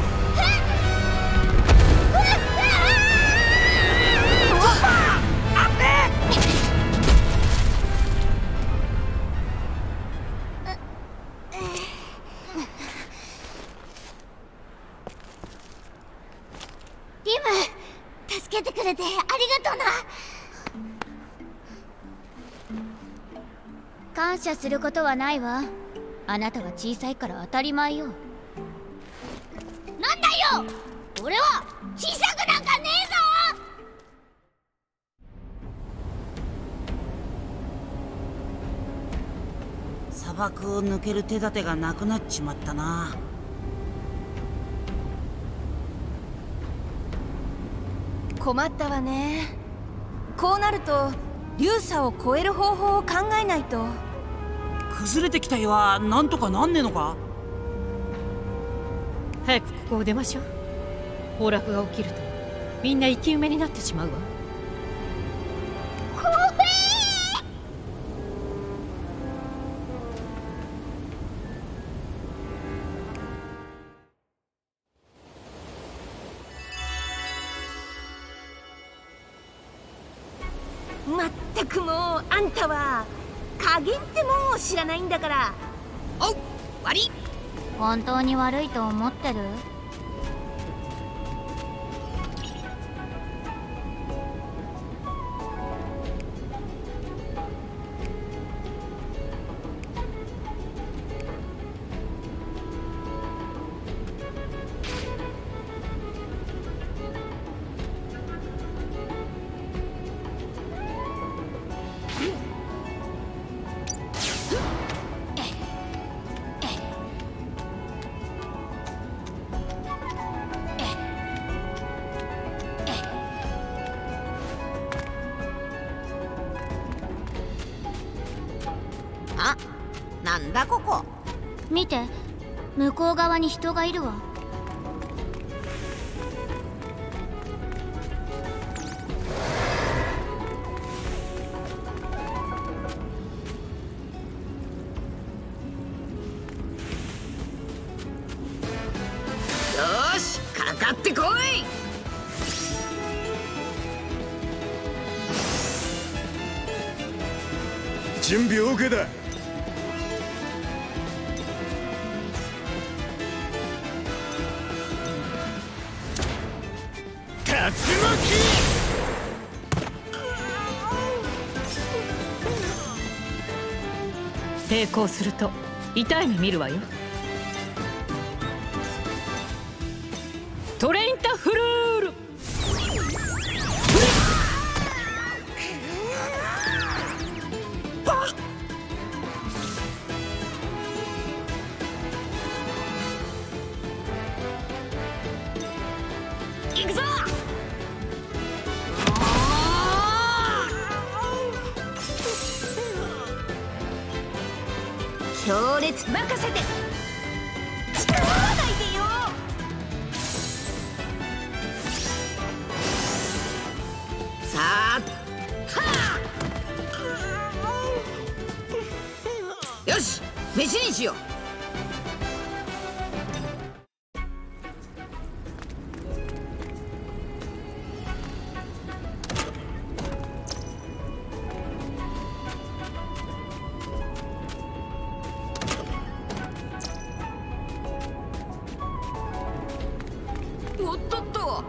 リム、助けてくれてありがとうな。感謝することはないわ。あなたが小さいから当たり前よ。なんだよ、俺は小さくなんかねえぞ。 砂漠を抜ける手立てがなくなっちまったな。 困ったわね。こうなると流砂を越える方法を考えないと。 崩れてきた岩なんとかなんねえのか。 早くここを出ましょう。崩落が起きるとみんな生き埋めになってしまうわ。 まったくもうあんたは加減ってもんを知らないんだから。 おう、悪い。 本当に悪いと思ってる？ なんだここ。 見て、向こう側に人がいるわ。 よーし、かかってこい。 準備 OK だ。竜巻。 抵抗すると痛い目見るわよ。トレインタフルール。 行くぞ。 強烈任せて。力わないでよ。 さあ、はあ。よし、飯にしよう。おっとっと。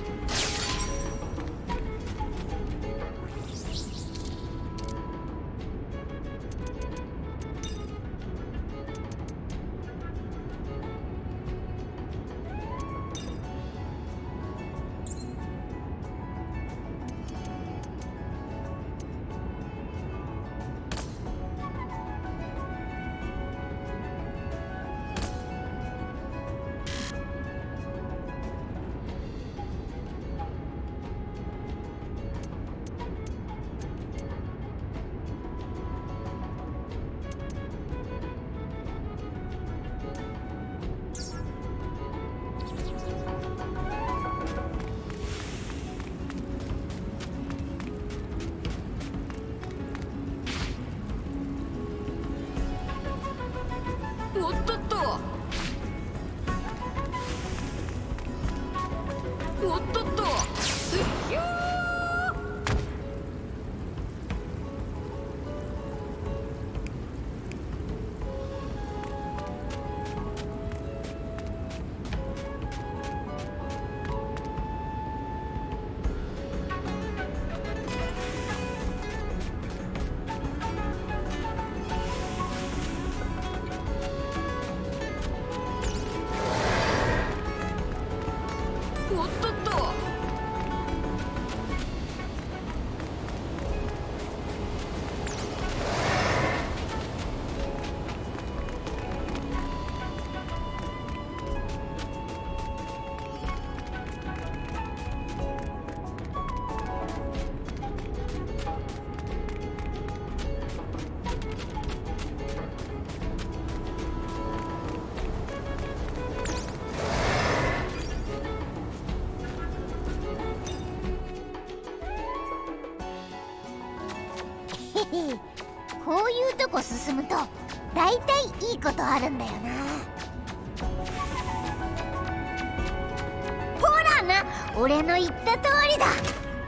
おっとっと。おっとっと。ひょー。おっとっと。 こういうとこ進むとだいたいいいことあるんだよな。ほらな、俺の言った通りだ。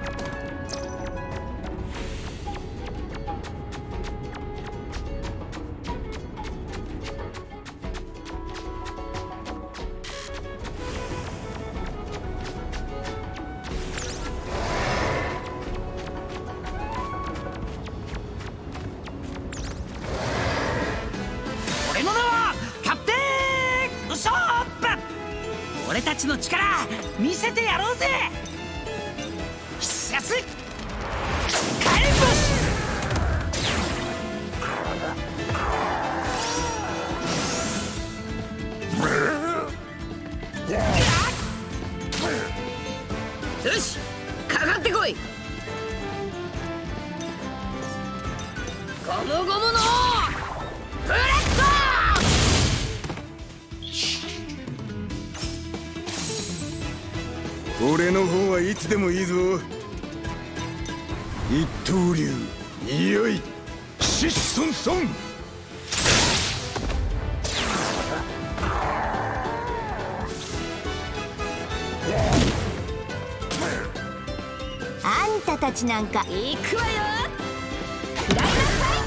俺の名はキャプテンウソップ。俺たちの力見せてやろうぜ。必殺火炎星。 よし、かかってこい。ゴムゴムのフラッ俺の方はいつでもいいぞ。一刀流いよいシッソンソン。 あんたたちなんか行くわよ。食らいなさい。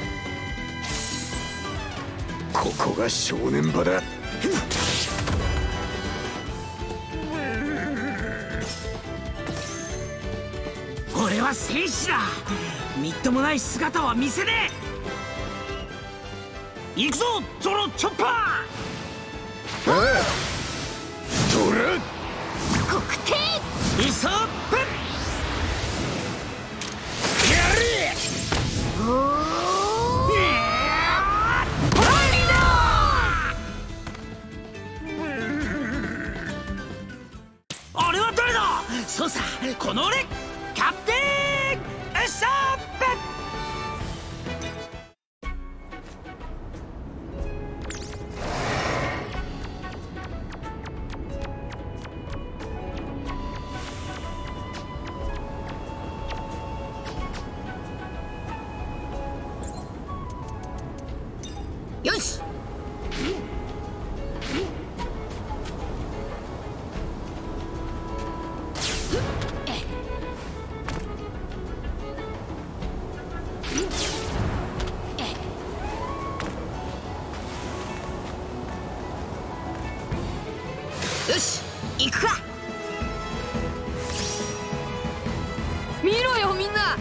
ここが正念場だ。 俺は戦士だ。みっともない姿は見せねえ。行くぞゾロチョッパー。 ああトラ国定ウソップやれ。 おー俺は誰だ。そうさ、この俺キャプテンウソップ。 よし。よし行くか。見ろよみんな。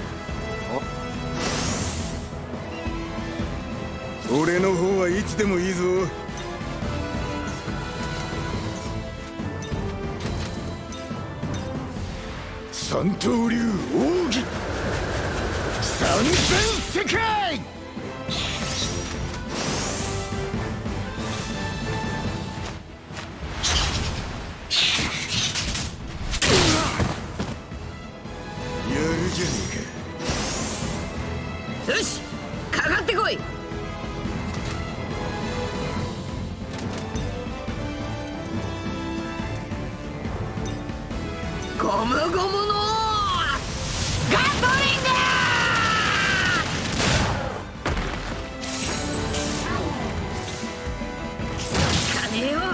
俺の方はいつでもいいぞ。三刀流奥義三千世界。やるじゃねえか。 よしかかってこい。ゴムゴムのガトリング。かねえよ。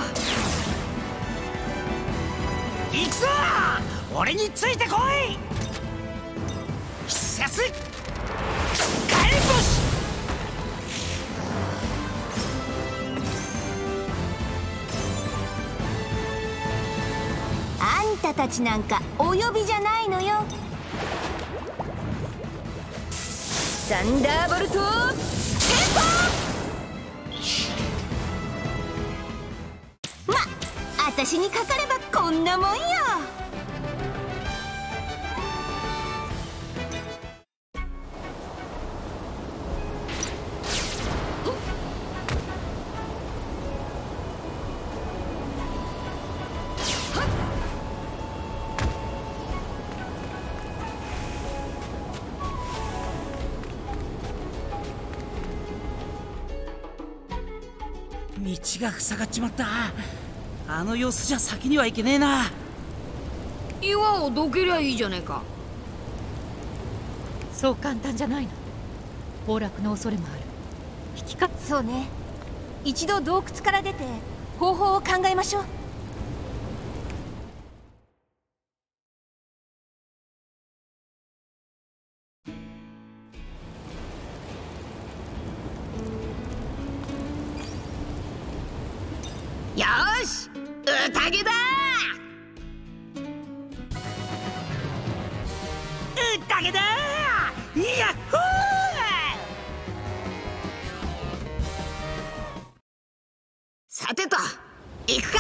行くぞ俺についてこい。必殺火炎星。 あんたたちなんかお呼びじゃないのよ。 サンダーボルトテンポ。ま、あたしにかかればこんなもんよ。 道が塞がっちまった。あの様子じゃ先には行けねえな。 岩をどけりゃいいじゃねえか。 そう簡単じゃないの。崩落の恐れもある。引きかそうね。一度洞窟から出て方法を考えましょう。 よーし宴だ。 宴だ。やっほー。 さてと行くか。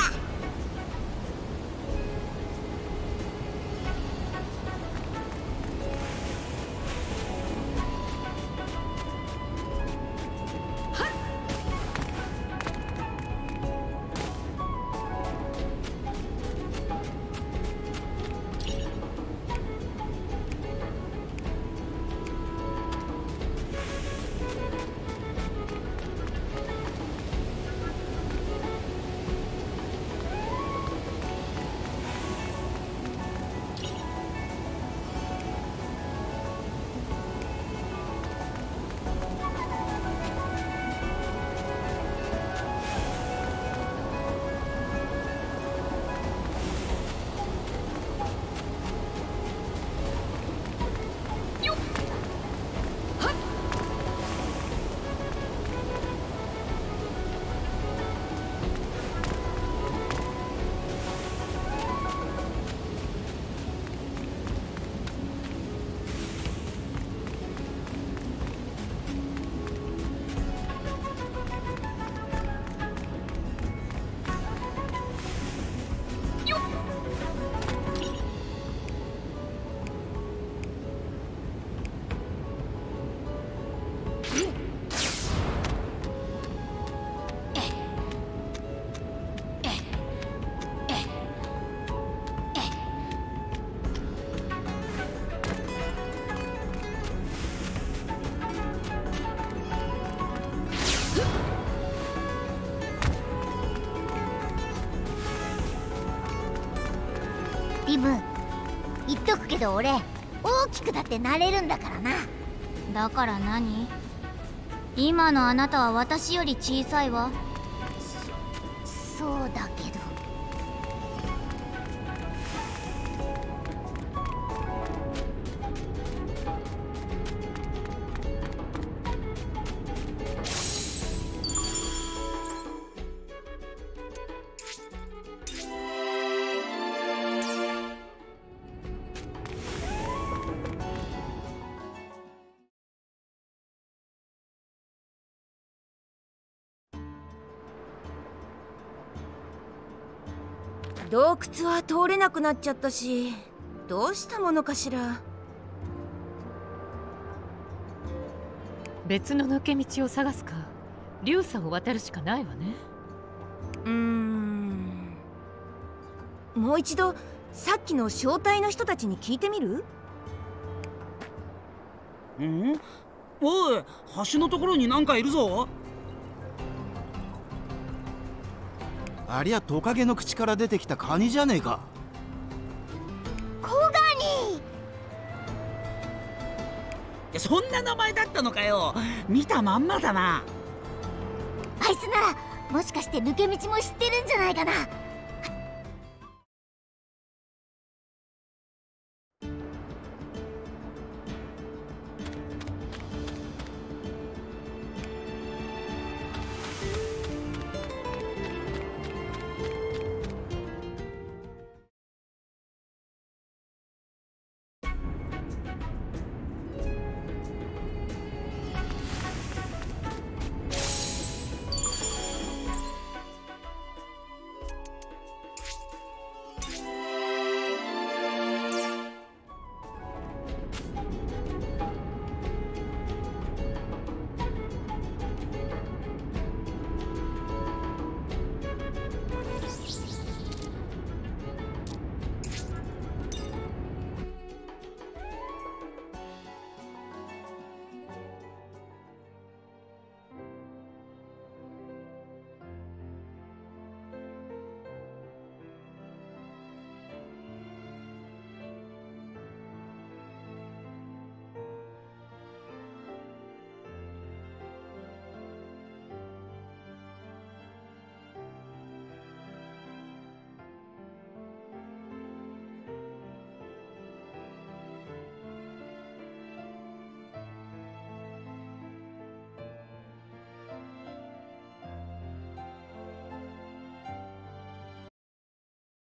リム、言っとくけど俺大きくだってなれるんだからな。だから何？今のあなたは私より小さいわ。そ、そうだけど。 洞窟は通れなくなっちゃったし、どうしたものかしら。 別の抜け道を探すか、流砂を渡るしかないわね。 うーん、もう一度さっきの正体の人たちに聞いてみる？ ん？おい、橋のところになんかいるぞ。 ありゃトカゲの口から出てきたカニじゃねえか。 コガニ！ そんな名前だったのかよ。見たまんまだな。 あいつならもしかして抜け道も知ってるんじゃないかな。